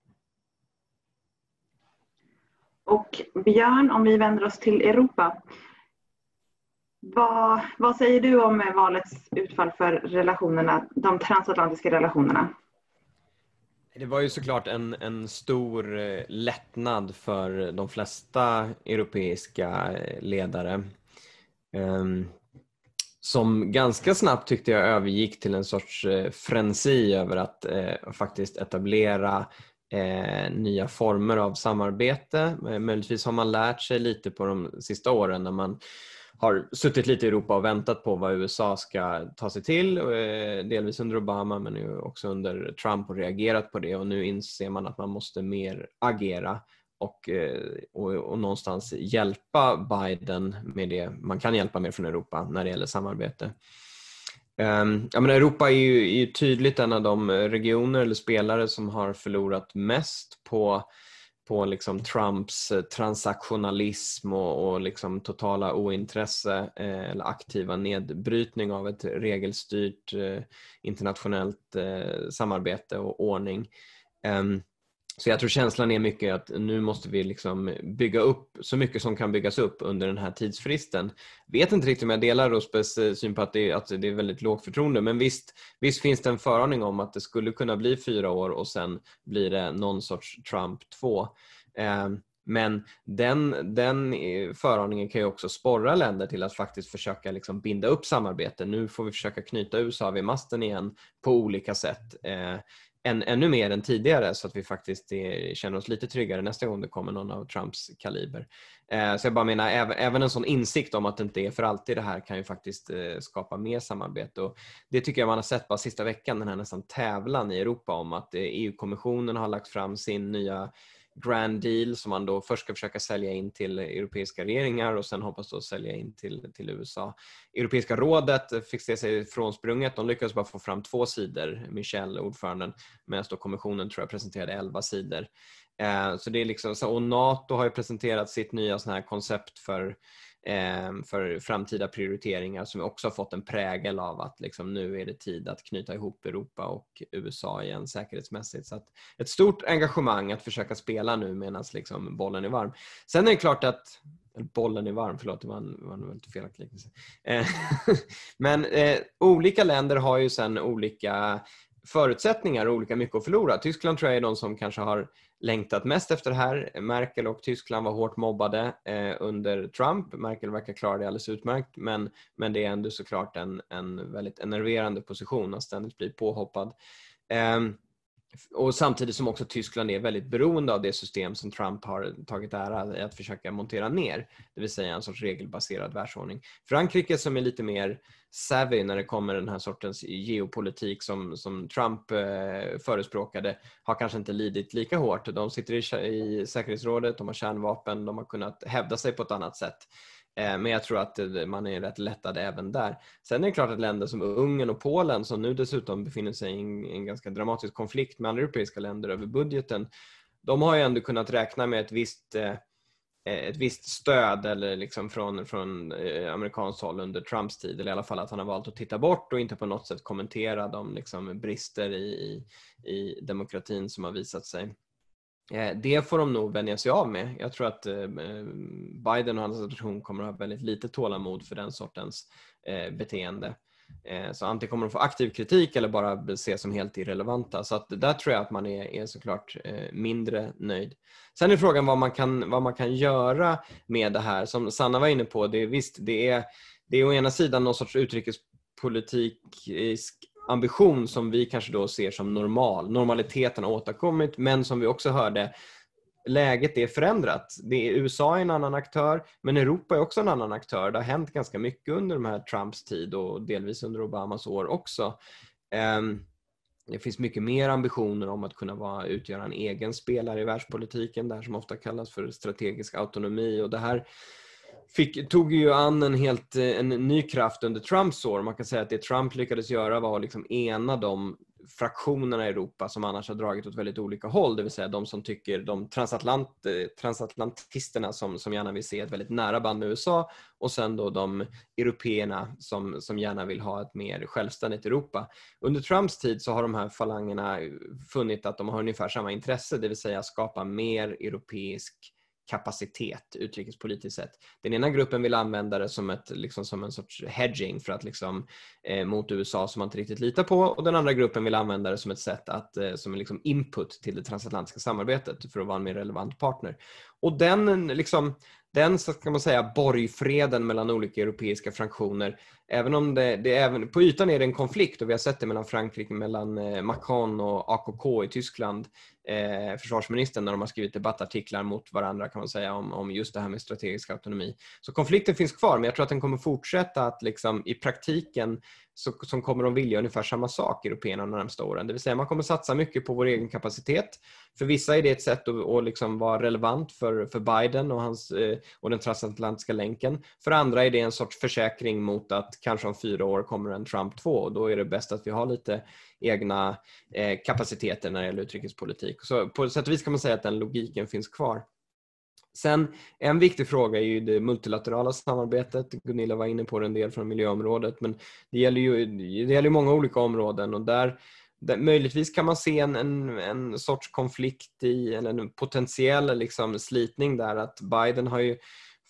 Och Björn, om vi vänder oss till Europa. Vad, vad säger du om valets utfall för relationerna, de transatlantiska relationerna? Det var ju såklart en, en stor lättnad för de flesta europeiska ledare. Um, som ganska snabbt tyckte jag övergick till en sorts eh, frenesi över att eh, faktiskt etablera eh, nya former av samarbete. Eh, möjligtvis har man lärt sig lite på de sista åren när man har suttit lite i Europa och väntat på vad U S A ska ta sig till, delvis under Obama men nu också under Trump och reagerat på det och nu inser man att man måste mer agera och, och, och någonstans hjälpa Biden med det man kan hjälpa med från Europa när det gäller samarbete. Jag menar, Europa är ju, är ju tydligt en av de regioner eller spelare som har förlorat mest på på liksom Trumps transaktionalism och, och liksom totala ointresse eh, eller aktiva nedbrytning av ett regelstyrt eh, internationellt eh, samarbete och ordning. Um, Så jag tror känslan är mycket att nu måste vi liksom bygga upp så mycket som kan byggas upp under den här tidsfristen. Vet inte riktigt om jag delar Rospes syn på att det, att det är väldigt lågt förtroende. Men visst, visst finns det en föraning om att det skulle kunna bli fyra år och sen blir det någon sorts Trump två. Eh, men den, den föraningen kan ju också sporra länder till att faktiskt försöka liksom binda upp samarbete. Nu får vi försöka knyta U S A vid masten igen på olika sätt. Eh, Än, ännu mer än tidigare så att vi faktiskt är, känner oss lite tryggare nästa gång det kommer någon av Trumps kaliber. Eh, så jag bara menar, även, även en sån insikt om att det inte är för alltid det här kan ju faktiskt eh, skapa mer samarbete. Och det tycker jag man har sett bara sista veckan, den här nästan tävlan i Europa om att eh, E U-kommissionen har lagt fram sin nya Grand Deal som man då först ska försöka sälja in till europeiska regeringar och sen hoppas då sälja in till, till U S A. Europeiska rådet fick se sig frånsprunget. De lyckades bara få fram två sidor, Michel, ordföranden, medan då kommissionen tror jag presenterade elva sidor. Eh, så det är liksom, och NATO har ju presenterat sitt nya sån här koncept för för framtida prioriteringar som också har fått en prägel av att liksom nu är det tid att knyta ihop Europa och U S A igen säkerhetsmässigt. Så att ett stort engagemang att försöka spela nu medan liksom bollen är varm. Sen är det klart att bollen är varm, förlåt, det var en, var en väldigt felaktig liknelse. Men eh, olika länder har ju sen olika förutsättningar och olika mycket att förlora. Tyskland tror jag är de som kanske har längtat mest efter det här. Merkel och Tyskland var hårt mobbade eh, under Trump. Merkel verkar klara det alldeles utmärkt, men, men det är ändå såklart en, en väldigt enerverande position att ständigt bli påhoppad. Eh, och samtidigt som också Tyskland är väldigt beroende av det system som Trump har tagit ära i att försöka montera ner, det vill säga en sorts regelbaserad världsordning. Frankrike som är lite mer savvy när det kommer den här sortens geopolitik som, som Trump eh, förespråkade har kanske inte lidit lika hårt. De sitter i, i säkerhetsrådet, de har kärnvapen, de har kunnat hävda sig på ett annat sätt. Eh, men jag tror att eh, man är rätt lättad även där. Sen är det klart att länder som Ungern och Polen som nu dessutom befinner sig i en, en ganska dramatisk konflikt med andra europeiska länder över budgeten, de har ju ändå kunnat räkna med ett visst eh, ett visst stöd eller liksom från, från eh, amerikanskt håll under Trumps tid, eller i alla fall att han har valt att titta bort och inte på något sätt kommentera de liksom, brister i, i demokratin som har visat sig. Eh, det får de nog vänja sig av med. Jag tror att eh, Biden och hans administration kommer att ha väldigt lite tålamod för den sortens eh, beteende. Så antingen kommer de få aktiv kritik eller bara ses som helt irrelevanta. Så att där tror jag att man är, är såklart mindre nöjd. Sen är frågan vad man kan, vad man kan göra med det här. Som Sanna var inne på, det är, visst, det är, det är å ena sidan någon sorts utrikespolitisk ambition som vi kanske då ser som normal. Normaliteten har återkommit, men som vi också hörde, läget är förändrat. Det är, U S A är en annan aktör, men Europa är också en annan aktör. Det har hänt ganska mycket under de här Trumps tid och delvis under Obamas år också. Det finns mycket mer ambitioner om att kunna vara, utgöra en egen spelare i världspolitiken, det här som ofta kallas för strategisk autonomi, och det här Fick, tog ju an en helt en ny kraft under Trumps år. Man kan säga att det Trump lyckades göra var att liksom ena de fraktionerna i Europa som annars har dragit åt väldigt olika håll, det vill säga de som tycker, de transatlant, transatlantisterna som, som gärna vill se ett väldigt nära band med U S A, och sen då de européerna som, som gärna vill ha ett mer självständigt Europa. Under Trumps tid så har de här falangerna funnit att de har ungefär samma intresse, det vill säga skapa mer europeisk kapacitet utrikespolitiskt sett. Den ena gruppen vill använda det som, ett, liksom som en sorts hedging för att liksom, eh, mot U S A som man inte riktigt litar på, och den andra gruppen vill använda det som ett sätt att, eh, som en liksom input till det transatlantiska samarbetet för att vara en mer relevant partner. Och den, liksom, den så kan man säga borgfreden mellan olika europeiska fraktioner, även om det, det även, på ytan är det en konflikt, och vi har sett det mellan Frankrike, mellan eh, Macron och A K K i Tyskland, eh, försvarsministern, när de har skrivit debattartiklar mot varandra kan man säga om, om just det här med strategisk autonomi. Så konflikten finns kvar, men jag tror att den kommer fortsätta att liksom, i praktiken så, som kommer de vilja ungefär samma sak, européerna, de närmsta åren. Det vill säga man kommer satsa mycket på vår egen kapacitet. För vissa är det ett sätt att, att liksom vara relevant för, för Biden och, hans, och den transatlantiska länken. För andra är det en sorts försäkring mot att kanske om fyra år kommer en Trump två, och då är det bäst att vi har lite egna eh, kapaciteter när det gäller utrikespolitik. Så på sätt och vis kan man säga att den logiken finns kvar. Sen en viktig fråga är ju det multilaterala samarbetet. Gunilla var inne på en del från miljöområdet, men det gäller ju det gäller många olika områden, och där, där möjligtvis kan man se en, en, en sorts konflikt i, eller en potentiell liksom slitning där, att Biden har ju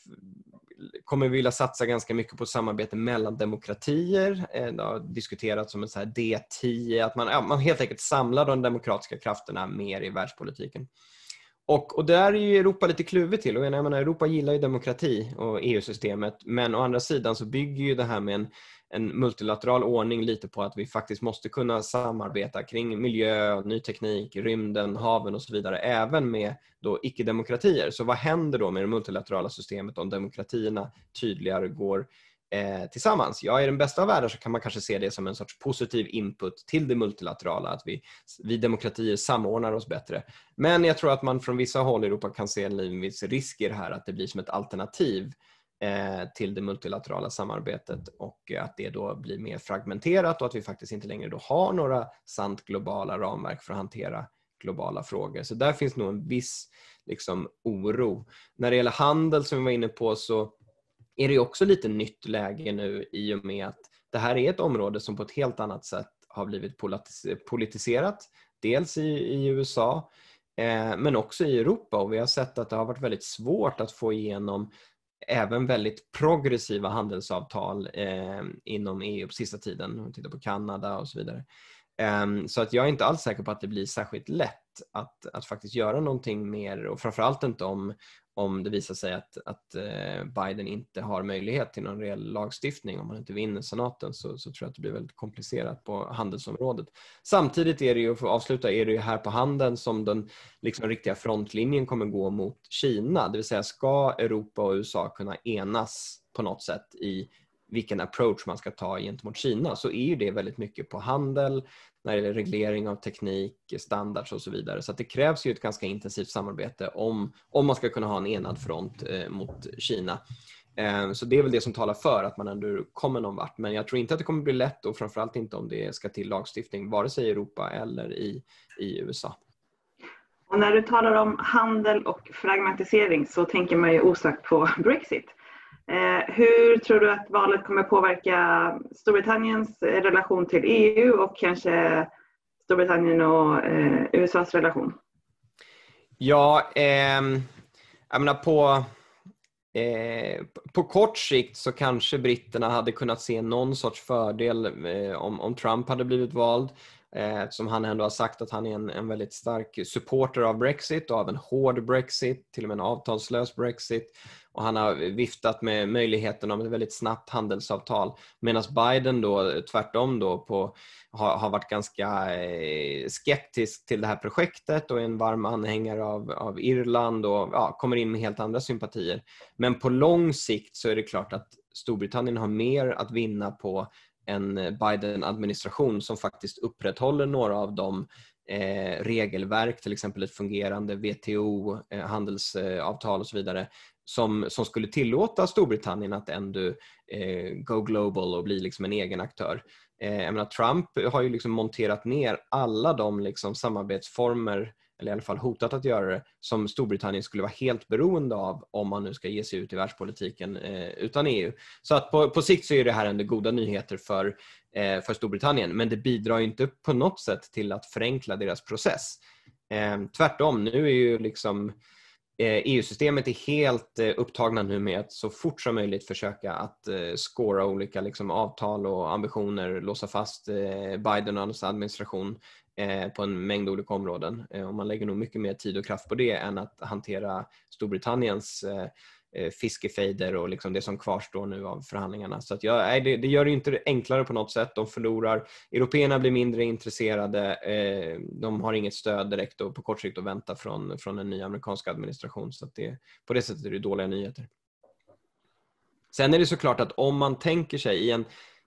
kommer vilja satsa ganska mycket på samarbete mellan demokratier. Det har diskuterats som en så här D tio, att man, ja, man helt enkelt samlar de demokratiska krafterna mer i världspolitiken. Och, och där är ju Europa lite kluvet till. Och jag menar, Europa gillar ju demokrati och E U-systemet. Men å andra sidan så bygger ju det här med en, en multilateral ordning lite på att vi faktiskt måste kunna samarbeta kring miljö, ny teknik, rymden, haven och så vidare. Även med då icke-demokratier. Så vad händer då med det multilaterala systemet om demokratierna tydligare går Eh, tillsammans? Ja, i den bästa av världar så kan man kanske se det som en sorts positiv input till det multilaterala, att vi, vi demokratier samordnar oss bättre. Men jag tror att man från vissa håll i Europa kan se en viss risk i det här, att det blir som ett alternativ eh, till det multilaterala samarbetet, och att det då blir mer fragmenterat och att vi faktiskt inte längre då har några sant globala ramverk för att hantera globala frågor. Så där finns nog en viss liksom, oro. När det gäller handel som vi var inne på, så är det också lite nytt läge nu, i och med att det här är ett område som på ett helt annat sätt har blivit politiserat. Dels i, i U S A eh, men också i Europa, och vi har sett att det har varit väldigt svårt att få igenom även väldigt progressiva handelsavtal eh, inom E U på sista tiden. Om vi tittar på Kanada och så vidare. Eh, så att jag är inte alls säker på att det blir särskilt lätt att, att faktiskt göra någonting mer, och framförallt inte om om det visar sig att, att Biden inte har möjlighet till någon reell lagstiftning. Om man inte vinner senaten, så, så tror jag att det blir väldigt komplicerat på handelsområdet. Samtidigt är det ju, för att avsluta, är det ju här på handeln som den liksom riktiga frontlinjen kommer gå mot Kina. Det vill säga, ska Europa och U S A kunna enas på något sätt i vilken approach man ska ta gentemot Kina, så är ju det väldigt mycket på handel, när det gäller reglering av teknik, standards och så vidare. Så att det krävs ju ett ganska intensivt samarbete om, om man ska kunna ha en enad front eh, mot Kina. Eh, så det är väl det som talar för att man ändå kommer någon vart. Men jag tror inte att det kommer bli lätt, och framförallt inte om det ska till lagstiftning, vare sig i Europa eller i, i U S A. Och när du talar om handel och fragmentisering, så tänker man ju osökt på Brexit. Eh, hur tror du att valet kommer påverka Storbritanniens relation till E U och kanske Storbritannien och eh, U S A:s relation? Ja, eh, jag menar på, eh, på kort sikt så kanske britterna hade kunnat se någon sorts fördel eh, om, om Trump hade blivit vald. Eftersom han ändå har sagt att han är en, en väldigt stark supporter av Brexit, och av en hård Brexit, till och med en avtalslös Brexit. Och han har viftat med möjligheten om ett väldigt snabbt handelsavtal. Medan Biden då tvärtom då på, har, har varit ganska skeptisk till det här projektet och är en varm anhängare av, av Irland, och ja, kommer in med helt andra sympatier. Men på lång sikt så är det klart att Storbritannien har mer att vinna på en Biden-administration som faktiskt upprätthåller några av de eh, regelverk, till exempel ett fungerande W T O, eh, handelsavtal och så vidare, som, som skulle tillåta Storbritannien att ändå eh, go global och bli liksom en egen aktör. Eh, jag menar, Trump har ju liksom monterat ner alla de liksom samarbetsformer, eller i alla fall hotat att göra det, som Storbritannien skulle vara helt beroende av om man nu ska ge sig ut i världspolitiken eh, utan E U. Så att på, på sikt så är det här ändå goda nyheter för, eh, för Storbritannien, men det bidrar ju inte på något sätt till att förenkla deras process. Eh, tvärtom, nu är ju liksom E U-systemet är helt eh, upptagna nu med att så fort som möjligt försöka att eh, skåra olika liksom, avtal och ambitioner, låsa fast eh, Biden och hans administration på en mängd olika områden. Och man lägger nog mycket mer tid och kraft på det än att hantera Storbritanniens fiskefejder och liksom det som kvarstår nu av förhandlingarna. Så att ja, nej, det, det gör det inte enklare på något sätt. De förlorar. Européerna blir mindre intresserade. De har inget stöd direkt och på kort sikt att vänta från, från en ny amerikansk administration. Så att det, på det sättet är det dåliga nyheter. Sen är det såklart att om man tänker sig i en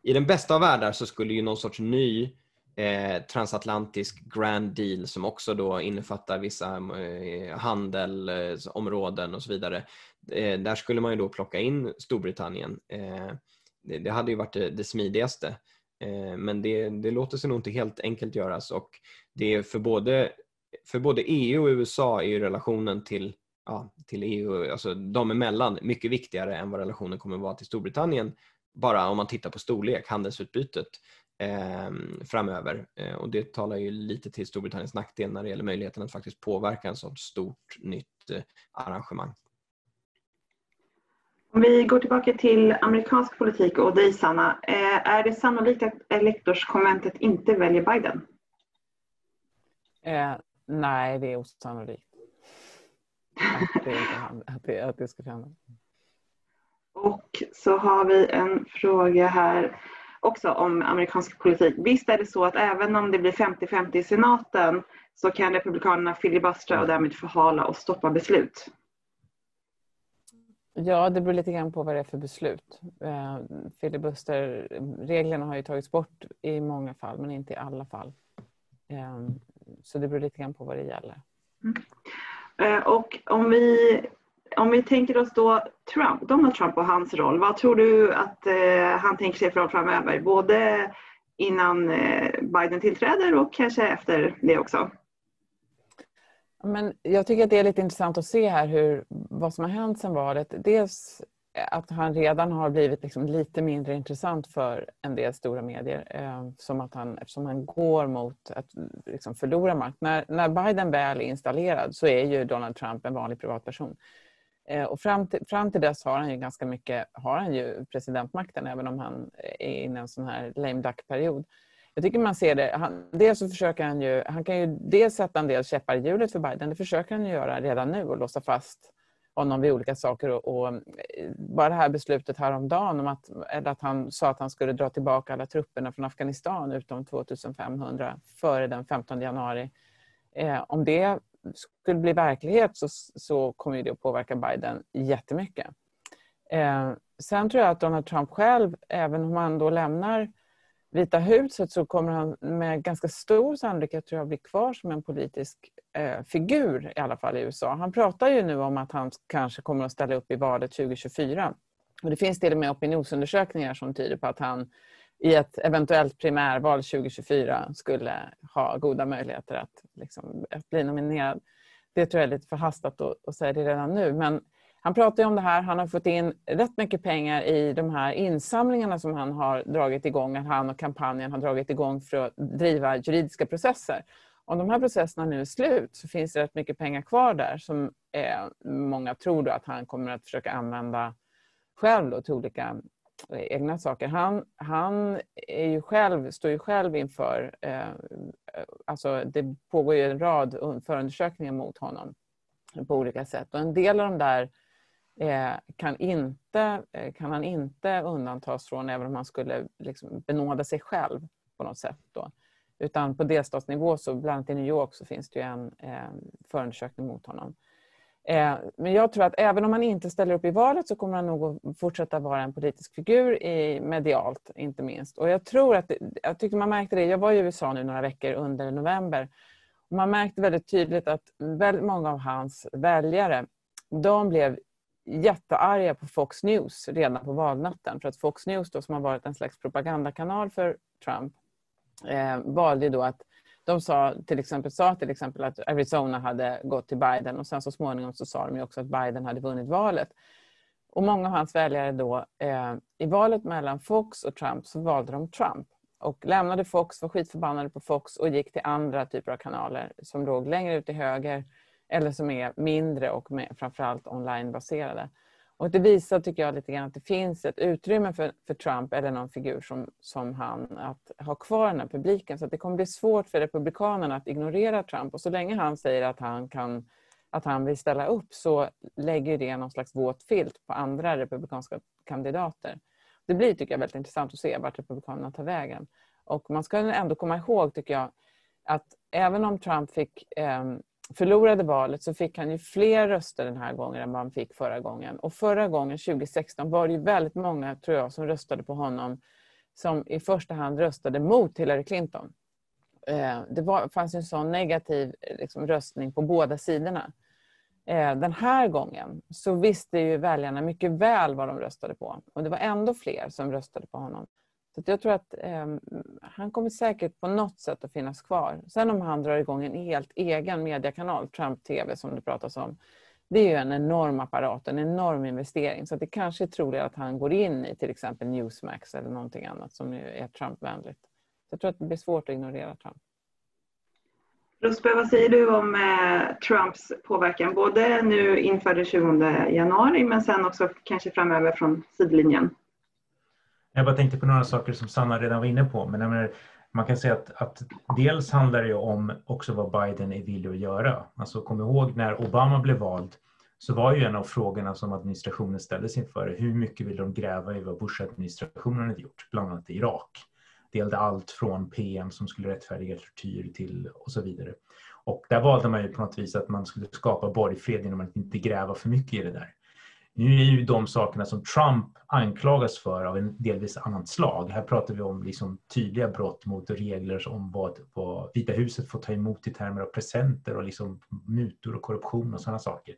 i den bästa av världar så skulle ju någon sorts ny eh, transatlantisk grand deal som också då innefattar vissa eh, handelsområden och så vidare. Eh, där skulle man ju då plocka in Storbritannien. Eh, det, det hade ju varit det, det smidigaste. Eh, men det, det låter sig nog inte helt enkelt göras, och det är för både, för både E U och U S A är ju relationen till Ja, till E U, alltså de emellan, mycket viktigare än vad relationen kommer att vara till Storbritannien, bara om man tittar på storlek, handelsutbytet eh, framöver. Eh, och det talar ju lite till Storbritanniens nackdel när det gäller möjligheten att faktiskt påverka en sån stort nytt eh, arrangemang. Om vi går tillbaka till amerikansk politik och dig, Sanna, eh, är det sannolikt att elektorskonventet inte väljer Biden? Eh, nej, det är osannolikt. Att det, att det, att det ska hända. Och så har vi en fråga här också om amerikansk politik. Visst är det så att även om det blir femtio femtio i senaten så kan republikanerna filibustra och därmed förhala och stoppa beslut? Ja, det beror lite grann på vad det är för beslut. Eh, filibusterreglerna har ju tagits bort i många fall, men inte i alla fall. Eh, så det beror lite grann på vad det gäller. Mm. Och om vi, om vi tänker oss då Trump, Donald Trump och hans roll, vad tror du att eh, han tänker sig för framöver? Både innan eh, Biden tillträder och kanske efter det också? Men jag tycker att det är lite intressant att se här hur, vad som har hänt sedan valet. Dels att han redan har blivit liksom lite mindre intressant för en del stora medier. Eh, som att han, eftersom han går mot att liksom förlora makt. När, när Biden väl är installerad så är ju Donald Trump en vanlig privatperson. Eh, och fram till, fram till dess har han ju ganska mycket, har han ju presidentmakten, även om han är inne i en sån här lame duck-period. Jag tycker man ser det, han, dels så försöker han ju, han kan ju dels sätta en del käppar i hjulet för Biden, det försöker han ju göra redan nu och låsa fast honom vid olika saker, och, och bara det här beslutet häromdagen om att, eller att han sa att han skulle dra tillbaka alla trupperna från Afghanistan utom tvåtusenfemhundra före den femtonde januari. Eh, om det skulle bli verklighet så, så kommer ju det att påverka Biden jättemycket. Eh, sen tror jag att Donald Trump själv, även om han då lämnar Vita huset, så kommer han med ganska stor sannolikhet tror jag bli kvar som en politisk eh, figur i alla fall i U S A. Han pratar ju nu om att han kanske kommer att ställa upp i valet tjugo tjugofyra. Och det finns till och med opinionsundersökningar som tyder på att han i ett eventuellt primärval tjugo tjugofyra skulle ha goda möjligheter att, liksom, att bli nominerad. Det tror jag är lite förhastat att, att säga det redan nu, men han pratar ju om det här, han har fått in rätt mycket pengar i de här insamlingarna som han har dragit igång, att han och kampanjen har dragit igång för att driva juridiska processer. Om de här processerna nu är slut så finns det rätt mycket pengar kvar där som eh, många tror då att han kommer att försöka använda själv då till olika eh, egna saker. Han, han är ju själv, står ju själv inför, eh, alltså det pågår ju en rad förundersökningar mot honom på olika sätt, och en del av de där Eh, kan, inte, eh, kan han inte undantas från, även om han skulle liksom benåda sig själv på något sätt då. Utan på delstatsnivå, så bland annat i New York, så finns det ju en eh, förundersökning mot honom. Eh, men jag tror att även om han inte ställer upp i valet så kommer han nog att fortsätta vara en politisk figur i medialt, inte minst. Och jag tror att, jag tyckte man märkte det, jag var i U S A nu några veckor under november, och man märkte väldigt tydligt att väldigt många av hans väljare, de blev jättearga på Fox News redan på valnatten, för att Fox News då, som har varit en slags propagandakanal för Trump, eh, valde då att de sa till exempel, sa till exempel att Arizona hade gått till Biden, och sen så småningom så sa de ju också att Biden hade vunnit valet. Och många av hans väljare då, eh, i valet mellan Fox och Trump, så valde de Trump och lämnade Fox, var skitförbannade på Fox och gick till andra typer av kanaler som låg längre ut till höger eller som är mindre och med, framförallt onlinebaserade. Och det visar, tycker jag, lite grann att det finns ett utrymme för, för Trump eller någon figur som, som han att ha kvar den här publiken. Så att det kommer bli svårt för republikanerna att ignorera Trump. Och så länge han säger att han, kan, att han vill ställa upp, så lägger det någon slags våt filt på andra republikanska kandidater. Det blir, tycker jag, väldigt intressant att se vart republikanerna tar vägen. Och man ska ändå komma ihåg, tycker jag, att även om Trump fick... Eh, förlorade valet, så fick han ju fler röster den här gången än vad han fick förra gången. Och förra gången, tjugo sexton, var det ju väldigt många, tror jag, som röstade på honom som i första hand röstade mot Hillary Clinton. Det var, fanns en sån negativ liksom, röstning på båda sidorna. Den här gången så visste ju väljarna mycket väl vad de röstade på. Och det var ändå fler som röstade på honom. Så jag tror att eh, han kommer säkert på något sätt att finnas kvar. Sen om han drar igång en helt egen mediekanal, Trump T V som det pratas om. Det är ju en enorm apparat, en enorm investering. Så det kanske är troligt att han går in i till exempel Newsmax eller någonting annat som är Trump-vänligt. Så jag tror att det blir svårt att ignorera Trump. Rosberg, vad säger du om eh, Trumps påverkan? Både nu inför den tjugonde januari men sen också kanske framöver från sidlinjen. Jag bara tänkte på några saker som Sanna redan var inne på. Men jag menar, man kan säga att, att dels handlar det ju om också vad Biden är villig att göra. Alltså kom ihåg när Obama blev vald så var ju en av frågorna som administrationen ställdes inför hur mycket vill de gräva i vad Bush-administrationen hade gjort, bland annat i Irak. Det gällde allt från P M som skulle rättfärdiga tortyr till och så vidare. Och där valde man ju på något vis att man skulle skapa borgfred genom att inte gräva för mycket i det där. Nu är ju de sakerna som Trump anklagas för av en delvis annat slag. Här pratar vi om liksom tydliga brott mot regler om vad, vad Vita huset får ta emot i termer av presenter och liksom mutor och korruption och sådana saker.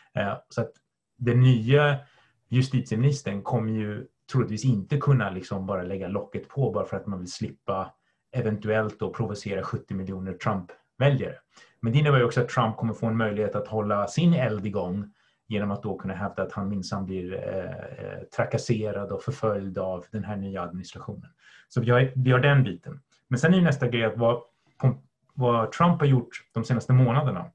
Så att den nya justitieministern kommer ju troligtvis inte kunna liksom bara lägga locket på bara för att man vill slippa eventuellt då provocera sjuttio miljoner Trump-väljare. Men det innebär ju också att Trump kommer få en möjlighet att hålla sin eld igång genom att då kunna hävda att han minsann blir eh, trakasserad och förföljd av den här nya administrationen. Så vi har, vi har den biten. Men sen är ju nästa grej att vad, vad Trump har gjort de senaste månaderna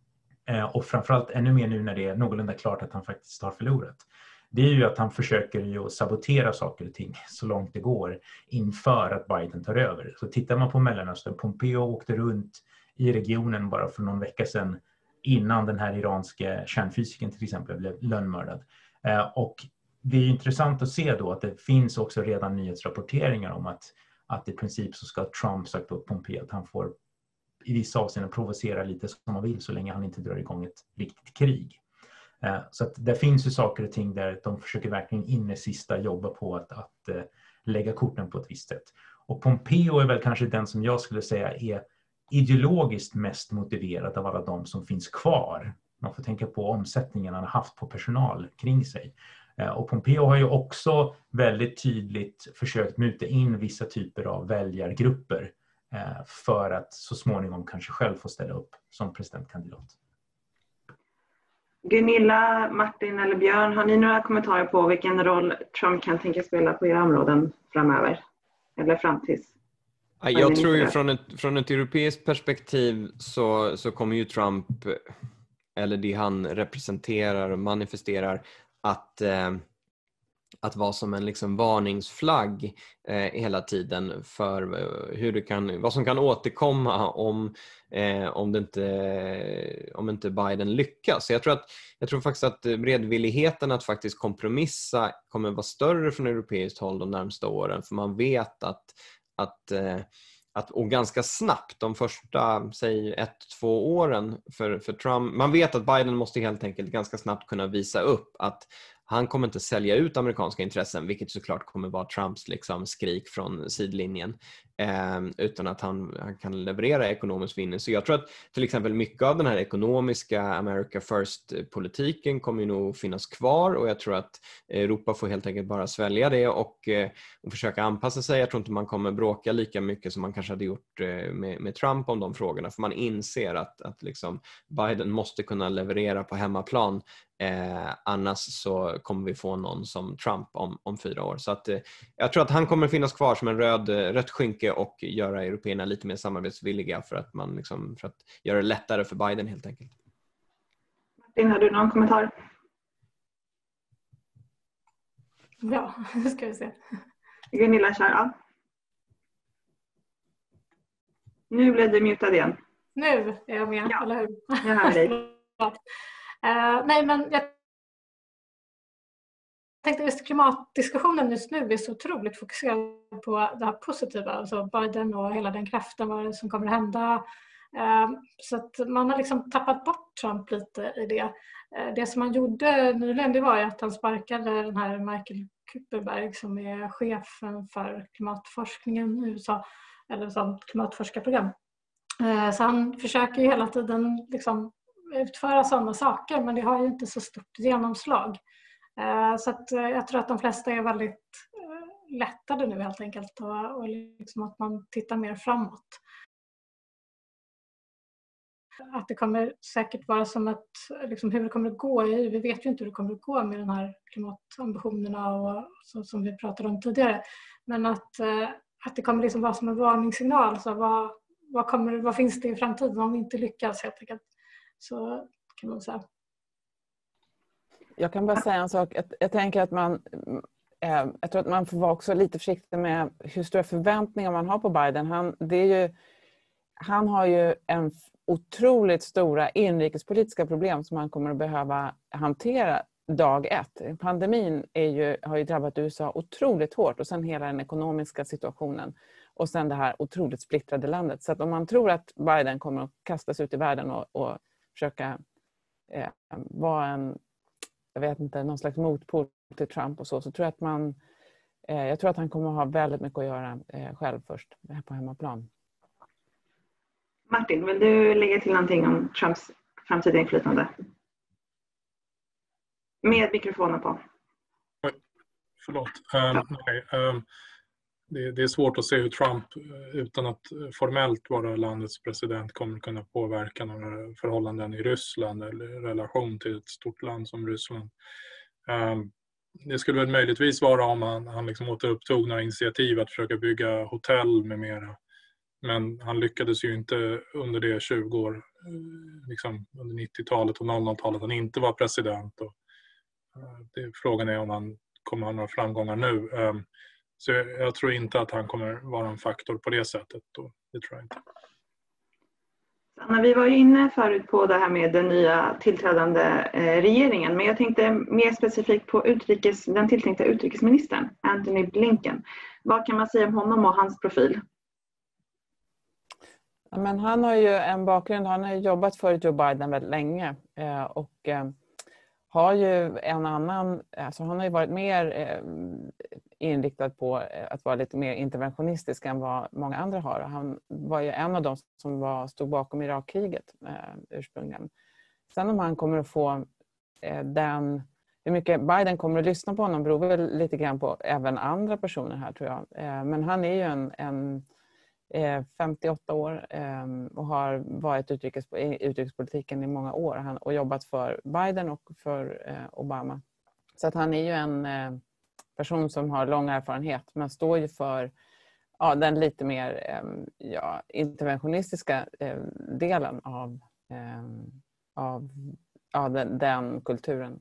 eh, och framförallt ännu mer nu när det är någorlunda klart att han faktiskt har förlorat. Det är ju att han försöker ju sabotera saker och ting så långt det går inför att Biden tar över. Så tittar man på Mellanöstern, Pompeo åkte runt i regionen bara för någon vecka sedan innan den här iranske kärnfysiken till exempel blev lönnmördad. Eh, och det är intressant att se då att det finns också redan nyhetsrapporteringar om att, att i princip så ska Trump sagt åt Pompeo att han får i vissa avseenden provocera lite som han vill så länge han inte drar igång ett riktigt krig. Eh, så att det finns ju saker och ting där de försöker verkligen in i sista jobba på att, att eh, lägga korten på ett visst sätt. Och Pompeo är väl kanske den som jag skulle säga är ideologiskt mest motiverad av alla de som finns kvar. Man får tänka på omsättningen han har haft på personal kring sig. Och Pompeo har ju också väldigt tydligt försökt muta in vissa typer av väljargrupper för att så småningom kanske själv få ställa upp som presidentkandidat. Gunilla, Martin eller Björn, har ni några kommentarer på vilken roll Trump kan tänka spela på era områden framöver? Eller fram tills? Jag tror ju från ett, från ett europeiskt perspektiv så, så kommer ju Trump, eller det han representerar och manifesterar, att, eh, att vara som en liksom varningsflagg eh, hela tiden för hur det kan, vad som kan återkomma om, eh, om, det inte, om inte Biden lyckas. Så jag tror, att, jag tror faktiskt att beredvilligheten att faktiskt kompromissa kommer vara större från europeiskt håll de närmsta åren, för man vet att Att, att, och ganska snabbt, de första, säg ett, två åren för, för Trump. Man vet att Biden måste helt enkelt ganska snabbt kunna visa upp att han kommer inte sälja ut amerikanska intressen, vilket såklart kommer vara Trumps liksom skrik från sidlinjen, eh, utan att han, han kan leverera ekonomisk vinning. Så jag tror att till exempel mycket av den här ekonomiska America First-politiken kommer ju nog finnas kvar, och jag tror att Europa får helt enkelt bara svälja det och, eh, och försöka anpassa sig. Jag tror inte man kommer bråka lika mycket som man kanske hade gjort eh, med, med Trump om de frågorna, för man inser att, att liksom Biden måste kunna leverera på hemmaplan. Eh, annars så kommer vi få någon som Trump om, om fyra år. Så att, eh, jag tror att han kommer finnas kvar som en röd, rött skynke och göra européerna lite mer samarbetsvilliga för att, man liksom, för att göra det lättare för Biden helt enkelt. Martin, har du någon kommentar? Ja, det ska vi se. Gunilla, kör. Ja. Nu blev du mutad igen. Nu är jag med, ja. Eller hur? Jag hör dig. Uh, nej, men jag tänkte just klimatdiskussionen just nu är så otroligt fokuserad på det här positiva, alltså Biden och hela den kraften, vad som kommer att hända, Så att man har liksom tappat bort Trump lite i det. Det som han gjorde nyligen, det var ju att han sparkade den här Michael Kupperberg som är chefen för klimatforskningen i U S A, eller sånt klimatforskarprogram. Så han försöker ju hela tiden liksom utföra sådana saker, men det har ju inte så stort genomslag. Så att jag tror att de flesta är väldigt lättade nu helt enkelt, och, och liksom att man tittar mer framåt. Att det kommer säkert vara som att liksom, hur det kommer att gå i, vi vet ju inte hur det kommer att gå med de här klimatambitionerna och så, som vi pratade om tidigare, men att, att det kommer liksom vara som en varningssignal, så vad, vad, kommer, vad finns det i framtiden om vi inte lyckas helt enkelt, så kan man säga. Jag kan bara säga en sak, jag, jag tänker att man eh, jag tror att man får vara också lite försiktig med hur stora förväntningar man har på Biden. Han, det är ju, han har ju en otroligt stora inrikespolitiska problem som han kommer att behöva hantera dag ett. Pandemin är ju, har ju drabbat U S A otroligt hårt, och sen hela den ekonomiska situationen och sen det här otroligt splittrade landet. Så att om man tror att Biden kommer att kastas ut i världen och, och försöka eh, vara en, jag vet inte, någon slags motpol till Trump och så, så tror jag att man, eh, jag tror att han kommer att ha väldigt mycket att göra eh, själv först här på hemmaplan. Martin, vill du lägga till någonting om Trumps framtida inflytande? Med mikrofonen på. Oj, förlåt. Um, nej, um, det, det är svårt att se hur Trump, utan att formellt vara landets president, kommer kunna påverka några förhållanden i Ryssland eller relation till ett stort land som Ryssland. Um, det skulle väl möjligtvis vara om han, han liksom återupptog några initiativ att försöka bygga hotell med mera. Men han lyckades ju inte under det tjugo år, liksom under nittiotalet och noll noll-talet, han inte var president. Och det, frågan är om han kommer ha några framgångar nu. Så jag, jag tror inte att han kommer vara en faktor på det sättet. Och det tror jag inte. Anna, vi var ju inne förut på det här med den nya tillträdande regeringen. Men jag tänkte mer specifikt på utrikes, den tilltänkta utrikesministern, Antony Blinken. Vad kan man säga om honom och hans profil? Men han har ju en bakgrund, han har jobbat för Joe Biden väldigt länge och har ju en annan, alltså han har ju varit mer inriktad på att vara lite mer interventionistisk än vad många andra har. Han var ju en av dem som var, stod bakom Irakkriget ursprungligen. Sen om han kommer att få den, hur mycket Biden kommer att lyssna på honom beror väl lite grann på även andra personer här, tror jag. Men han är ju en, en femtioåtta år och har varit utrikes, i utrikespolitiken i många år han, och jobbat för Biden och för Obama. Så att han är ju en person som har lång erfarenhet, men står ju för ja, den lite mer ja, interventionistiska delen av, av ja, den, den kulturen.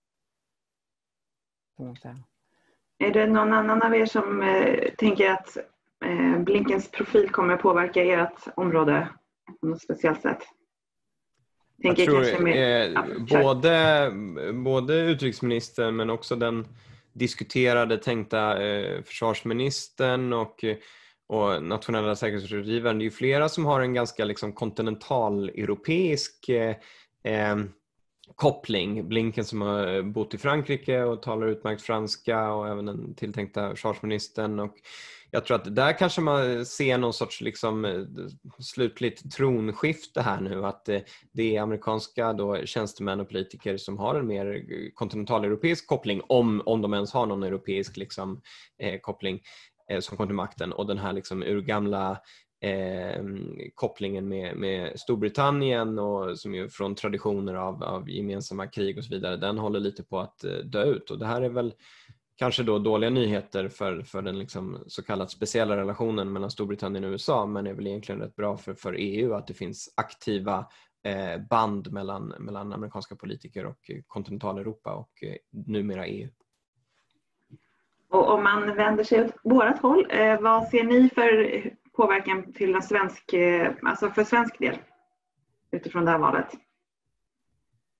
Kan man säga. Är det någon annan av er som eh, tänker att eh, Blinkens profil kommer att påverka ert område på något speciellt sätt? Tänker jag tror kanske med, eh, ja, både, både utrikesministern men också den diskuterade tänkta eh, försvarsministern och, och nationella säkerhetsrådgivaren. Det är ju flera som har en ganska liksom, kontinental europeisk eh, eh, koppling. Blinken som har bott i Frankrike och talar utmärkt franska, och även den tilltänkta försvarsministern. Och jag tror att där kanske man ser någon sorts liksom slutligt tronskifte här nu, att det är amerikanska då tjänstemän och politiker som har en mer kontinentaleuropeisk koppling, om, om de ens har någon europeisk liksom, eh, koppling eh, som kommer till makten, och den här liksom urgamla Eh, kopplingen med, med Storbritannien och som är från traditioner av, av gemensamma krig och så vidare, den håller lite på att eh, dö ut, och det här är väl kanske då dåliga nyheter för, för den liksom så kallad speciella relationen mellan Storbritannien och U S A, men är väl egentligen rätt bra för, för E U att det finns aktiva eh, band mellan, mellan amerikanska politiker och kontinentaleuropa och eh, numera E U. Och om man vänder sig åt vårat håll, eh, vad ser ni för påverkan till en svensk, alltså för svensk del utifrån det här valet?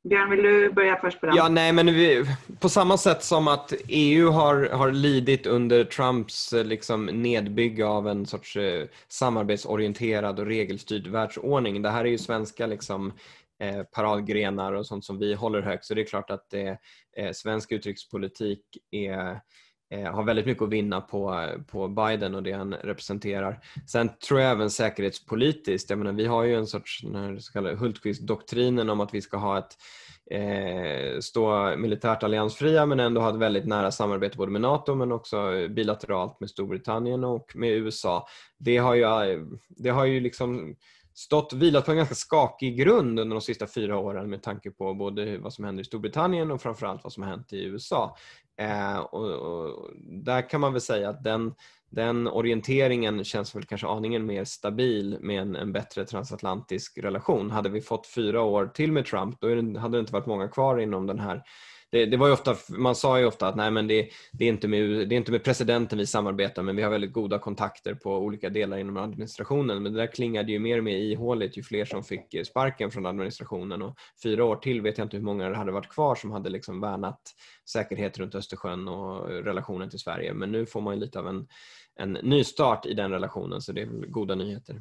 Björn, vill du börja först på den? Ja, nej, men vi, på samma sätt som att E U har, har lidit under Trumps liksom, nedbygge av en sorts eh, samarbetsorienterad och regelstyrd världsordning. Det här är ju svenska liksom, eh, paradgrenar och sånt som vi håller högt. Så det är klart att eh, svensk utrikespolitik är... har väldigt mycket att vinna på, på Biden och det han representerar. Sen tror jag även säkerhetspolitiskt, jag menar, vi har ju en sorts den så kallade Hultqvist-doktrinen om att vi ska ha ett eh, stå militärt alliansfria men ändå ha ett väldigt nära samarbete både med NATO men också bilateralt med Storbritannien och med U S A. Det har ju, det har ju liksom stått vilat på en ganska skakig grund under de sista fyra åren med tanke på både vad som händer i Storbritannien och framförallt vad som har hänt i U S A. Eh, och, och där kan man väl säga att den, den orienteringen känns väl kanske aningen mer stabil med en, en bättre transatlantisk relation. Hade vi fått fyra år till med Trump då det, hade det inte varit många kvar inom den här. Det, det var ju ofta, man sa ju ofta att nej, men det, det, är inte med, det är inte med presidenten vi samarbetar men vi har väldigt goda kontakter på olika delar inom administrationen. Men det där klingade ju mer och mer ihåligt ju fler som fick sparken från administrationen och fyra år till vet jag inte hur många det hade varit kvar som hade liksom värnat säkerhet runt Östersjön och relationen till Sverige. Men nu får man ju lite av en, en ny start i den relationen så det är väl goda nyheter.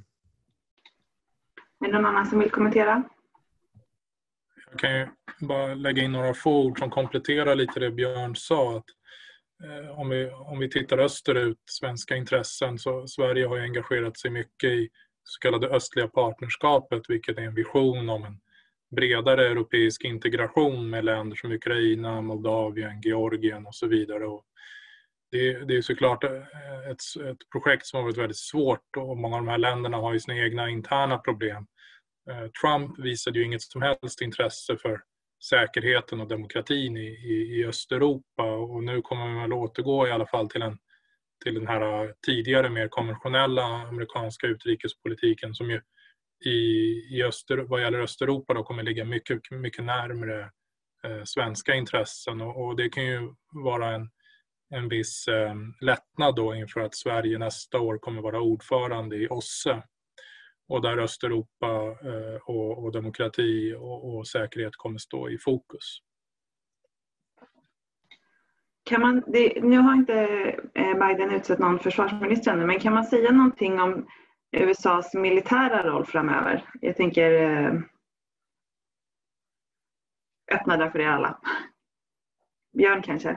Är det någon annan som vill kommentera? Jag kan ju bara lägga in några få ord som kompletterar lite det Björn sa. Att, eh, om, vi, om vi tittar österut, svenska intressen, så Sverige har engagerat sig mycket i så kallade östliga partnerskapet, vilket är en vision om en bredare europeisk integration med länder som Ukraina, Moldavien, Georgien och så vidare. Och det, det är såklart ett, ett projekt som har varit väldigt svårt och många av de här länderna har ju sina egna interna problem. Trump visade ju inget som helst intresse för säkerheten och demokratin i, i, i Östeuropa och nu kommer man väl återgå i alla fall till, en, till den här tidigare mer konventionella amerikanska utrikespolitiken som ju i, i Öster, vad gäller Östeuropa då kommer ligga mycket, mycket närmare eh, svenska intressen och, och det kan ju vara en, en viss eh, lättnad då inför att Sverige nästa år kommer vara ordförande i O S S E. Och där Östeuropa eh, och, och demokrati och, och säkerhet kommer stå i fokus. Kan man, det, nu har inte Biden utsett någon försvarsminister ännu, men kan man säga någonting om U S A:s militära roll framöver? Jag tänker eh, öppna där för er alla. Björn kanske?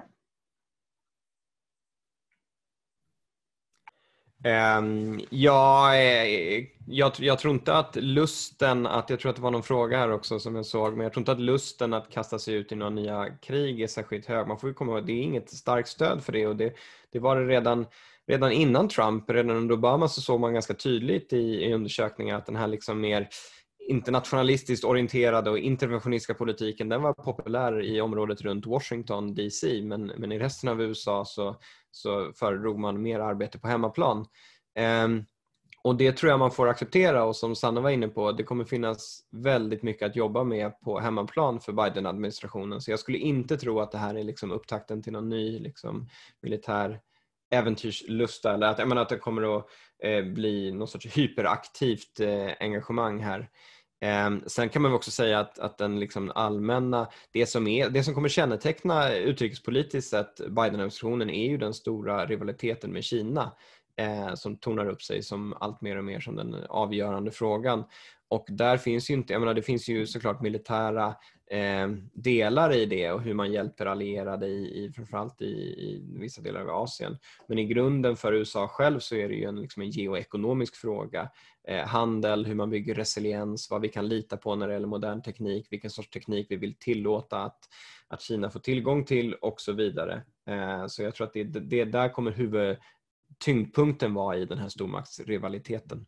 Um, ja, jag, jag tror inte att lusten att, jag tror att det var någon fråga här också som jag såg, men jag tror inte att lusten att kasta sig ut i några nya krig är särskilt hög. Man får ju komma ihåg, det är inget starkt stöd för det och det, det var det redan, redan innan Trump, redan under Obama så såg man ganska tydligt i, i undersökningar att den här liksom mer internationalistiskt orienterade och interventionistiska politiken, den var populär i området runt Washington D C, men, men i resten av U S A så, så föredrog man mer arbete på hemmaplan. Um, och det tror jag man får acceptera och som Sanna var inne på, det kommer finnas väldigt mycket att jobba med på hemmaplan för Biden-administrationen. Så jag skulle inte tro att det här är liksom upptakten till någon ny liksom, militär äventyrslusta eller att, jag menar, att det kommer att eh, bli någon sorts hyperaktivt eh, engagemang här. Eh, sen kan man också säga att, att den liksom allmänna, det som, är, det som kommer känneteckna utrikespolitiskt sett Biden-administrationen är ju den stora rivaliteten med Kina eh, som tonar upp sig som allt mer och mer som den avgörande frågan. Och där finns ju inte, jag menar, det finns ju såklart militära eh, delar i det och hur man hjälper allierade i, i framförallt i, i vissa delar av Asien. Men i grunden för U S A själv så är det ju en, liksom en geoekonomisk fråga. Eh, handel, hur man bygger resiliens, vad vi kan lita på när det gäller modern teknik, vilken sorts teknik vi vill tillåta att, att Kina får tillgång till och så vidare. Eh, så jag tror att det, det där kommer huvudtyngdpunkten vara i den här stormaktsrivaliteten.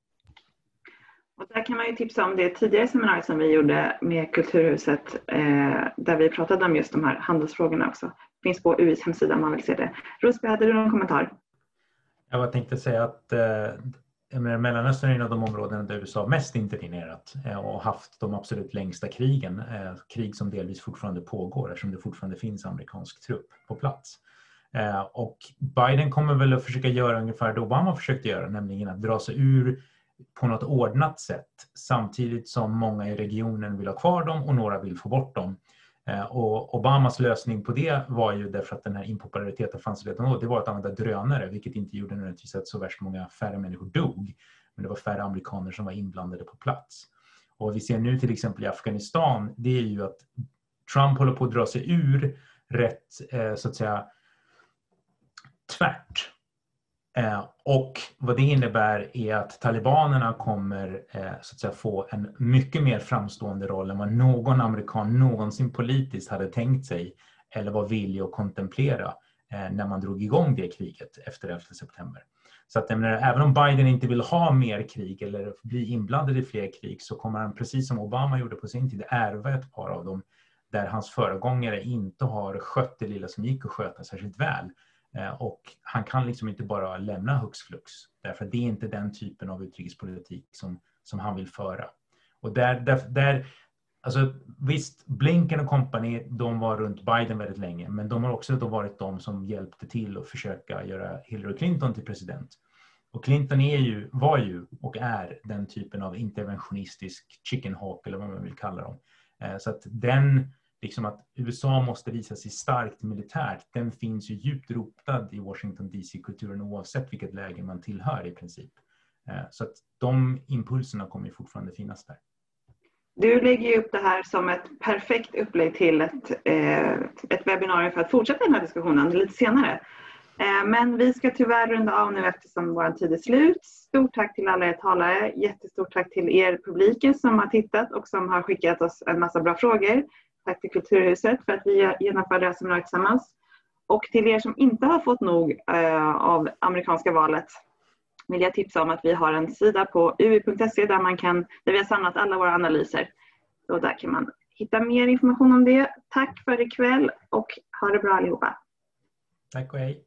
Och där kan man ju tipsa om det tidigare seminariet som vi gjorde med Kulturhuset eh, där vi pratade om just de här handelsfrågorna också. Det finns på U I:s hemsida om man vill se det. Rosby, hade du någon kommentar? Jag bara tänkte säga att eh, Mellanöstern är en av de områden där U S A mest intervenerat eh, och haft de absolut längsta krigen. Eh, krig som delvis fortfarande pågår eftersom det fortfarande finns amerikansk trupp på plats. Eh, och Biden kommer väl att försöka göra ungefär det Obama försökte göra, nämligen att dra sig ur på något ordnat sätt, samtidigt som många i regionen vill ha kvar dem och några vill få bort dem. Och Obamas lösning på det var ju därför att den här impopulariteten fanns redan då, det var att använda drönare, vilket inte gjorde nödvändigtvis att så värst många färre människor dog, men det var färre amerikaner som var inblandade på plats. Och vi ser nu till exempel i Afghanistan, det är ju att Trump håller på att dra sig ur rätt, så att säga, tvärt. Och vad det innebär är att talibanerna kommer så att säga få en mycket mer framstående roll än vad någon amerikan någonsin politiskt hade tänkt sig eller var villig att kontemplera när man drog igång det kriget efter elfte september. Så att menar, även om Biden inte vill ha mer krig eller bli inblandad i fler krig, så kommer han, precis som Obama gjorde på sin tid, ärva ett par av dem där hans föregångare inte har skött det lilla som gick att sköta särskilt väl. Och han kan liksom inte bara lämna hux flux, därför att det är inte den typen av utrikespolitik som, som han vill föra. Och där, där, där alltså visst, Blinken och company, de var runt Biden väldigt länge, men de har också då varit de som hjälpte till att försöka göra Hillary Clinton till president. Och Clinton är ju, var ju och är den typen av interventionistisk chicken hawk, eller vad man vill kalla dem. Så att den, liksom att U S A måste visa sig starkt militärt, den finns ju djupt rotad i Washington D C-kulturen oavsett vilket läge man tillhör i princip. Så att de impulserna kommer ju fortfarande finnas där. Du lägger ju upp det här som ett perfekt upplägg till ett, eh, ett webbinarium för att fortsätta den här diskussionen lite senare. Eh, men vi ska tyvärr runda av nu eftersom vår tid är slut. Stort tack till alla er talare. Jättestort tack till er publiken som har tittat och som har skickat oss en massa bra frågor. Tack till Kulturhuset för att vi genomförde det här seminariet tillsammans. Och till er som inte har fått nog eh, av amerikanska valet vill jag tipsa om att vi har en sida på u i punkt se där, man kan, där vi har samlat alla våra analyser. Och där kan man hitta mer information om det. Tack för ikväll och ha det bra allihopa. Tack och hej.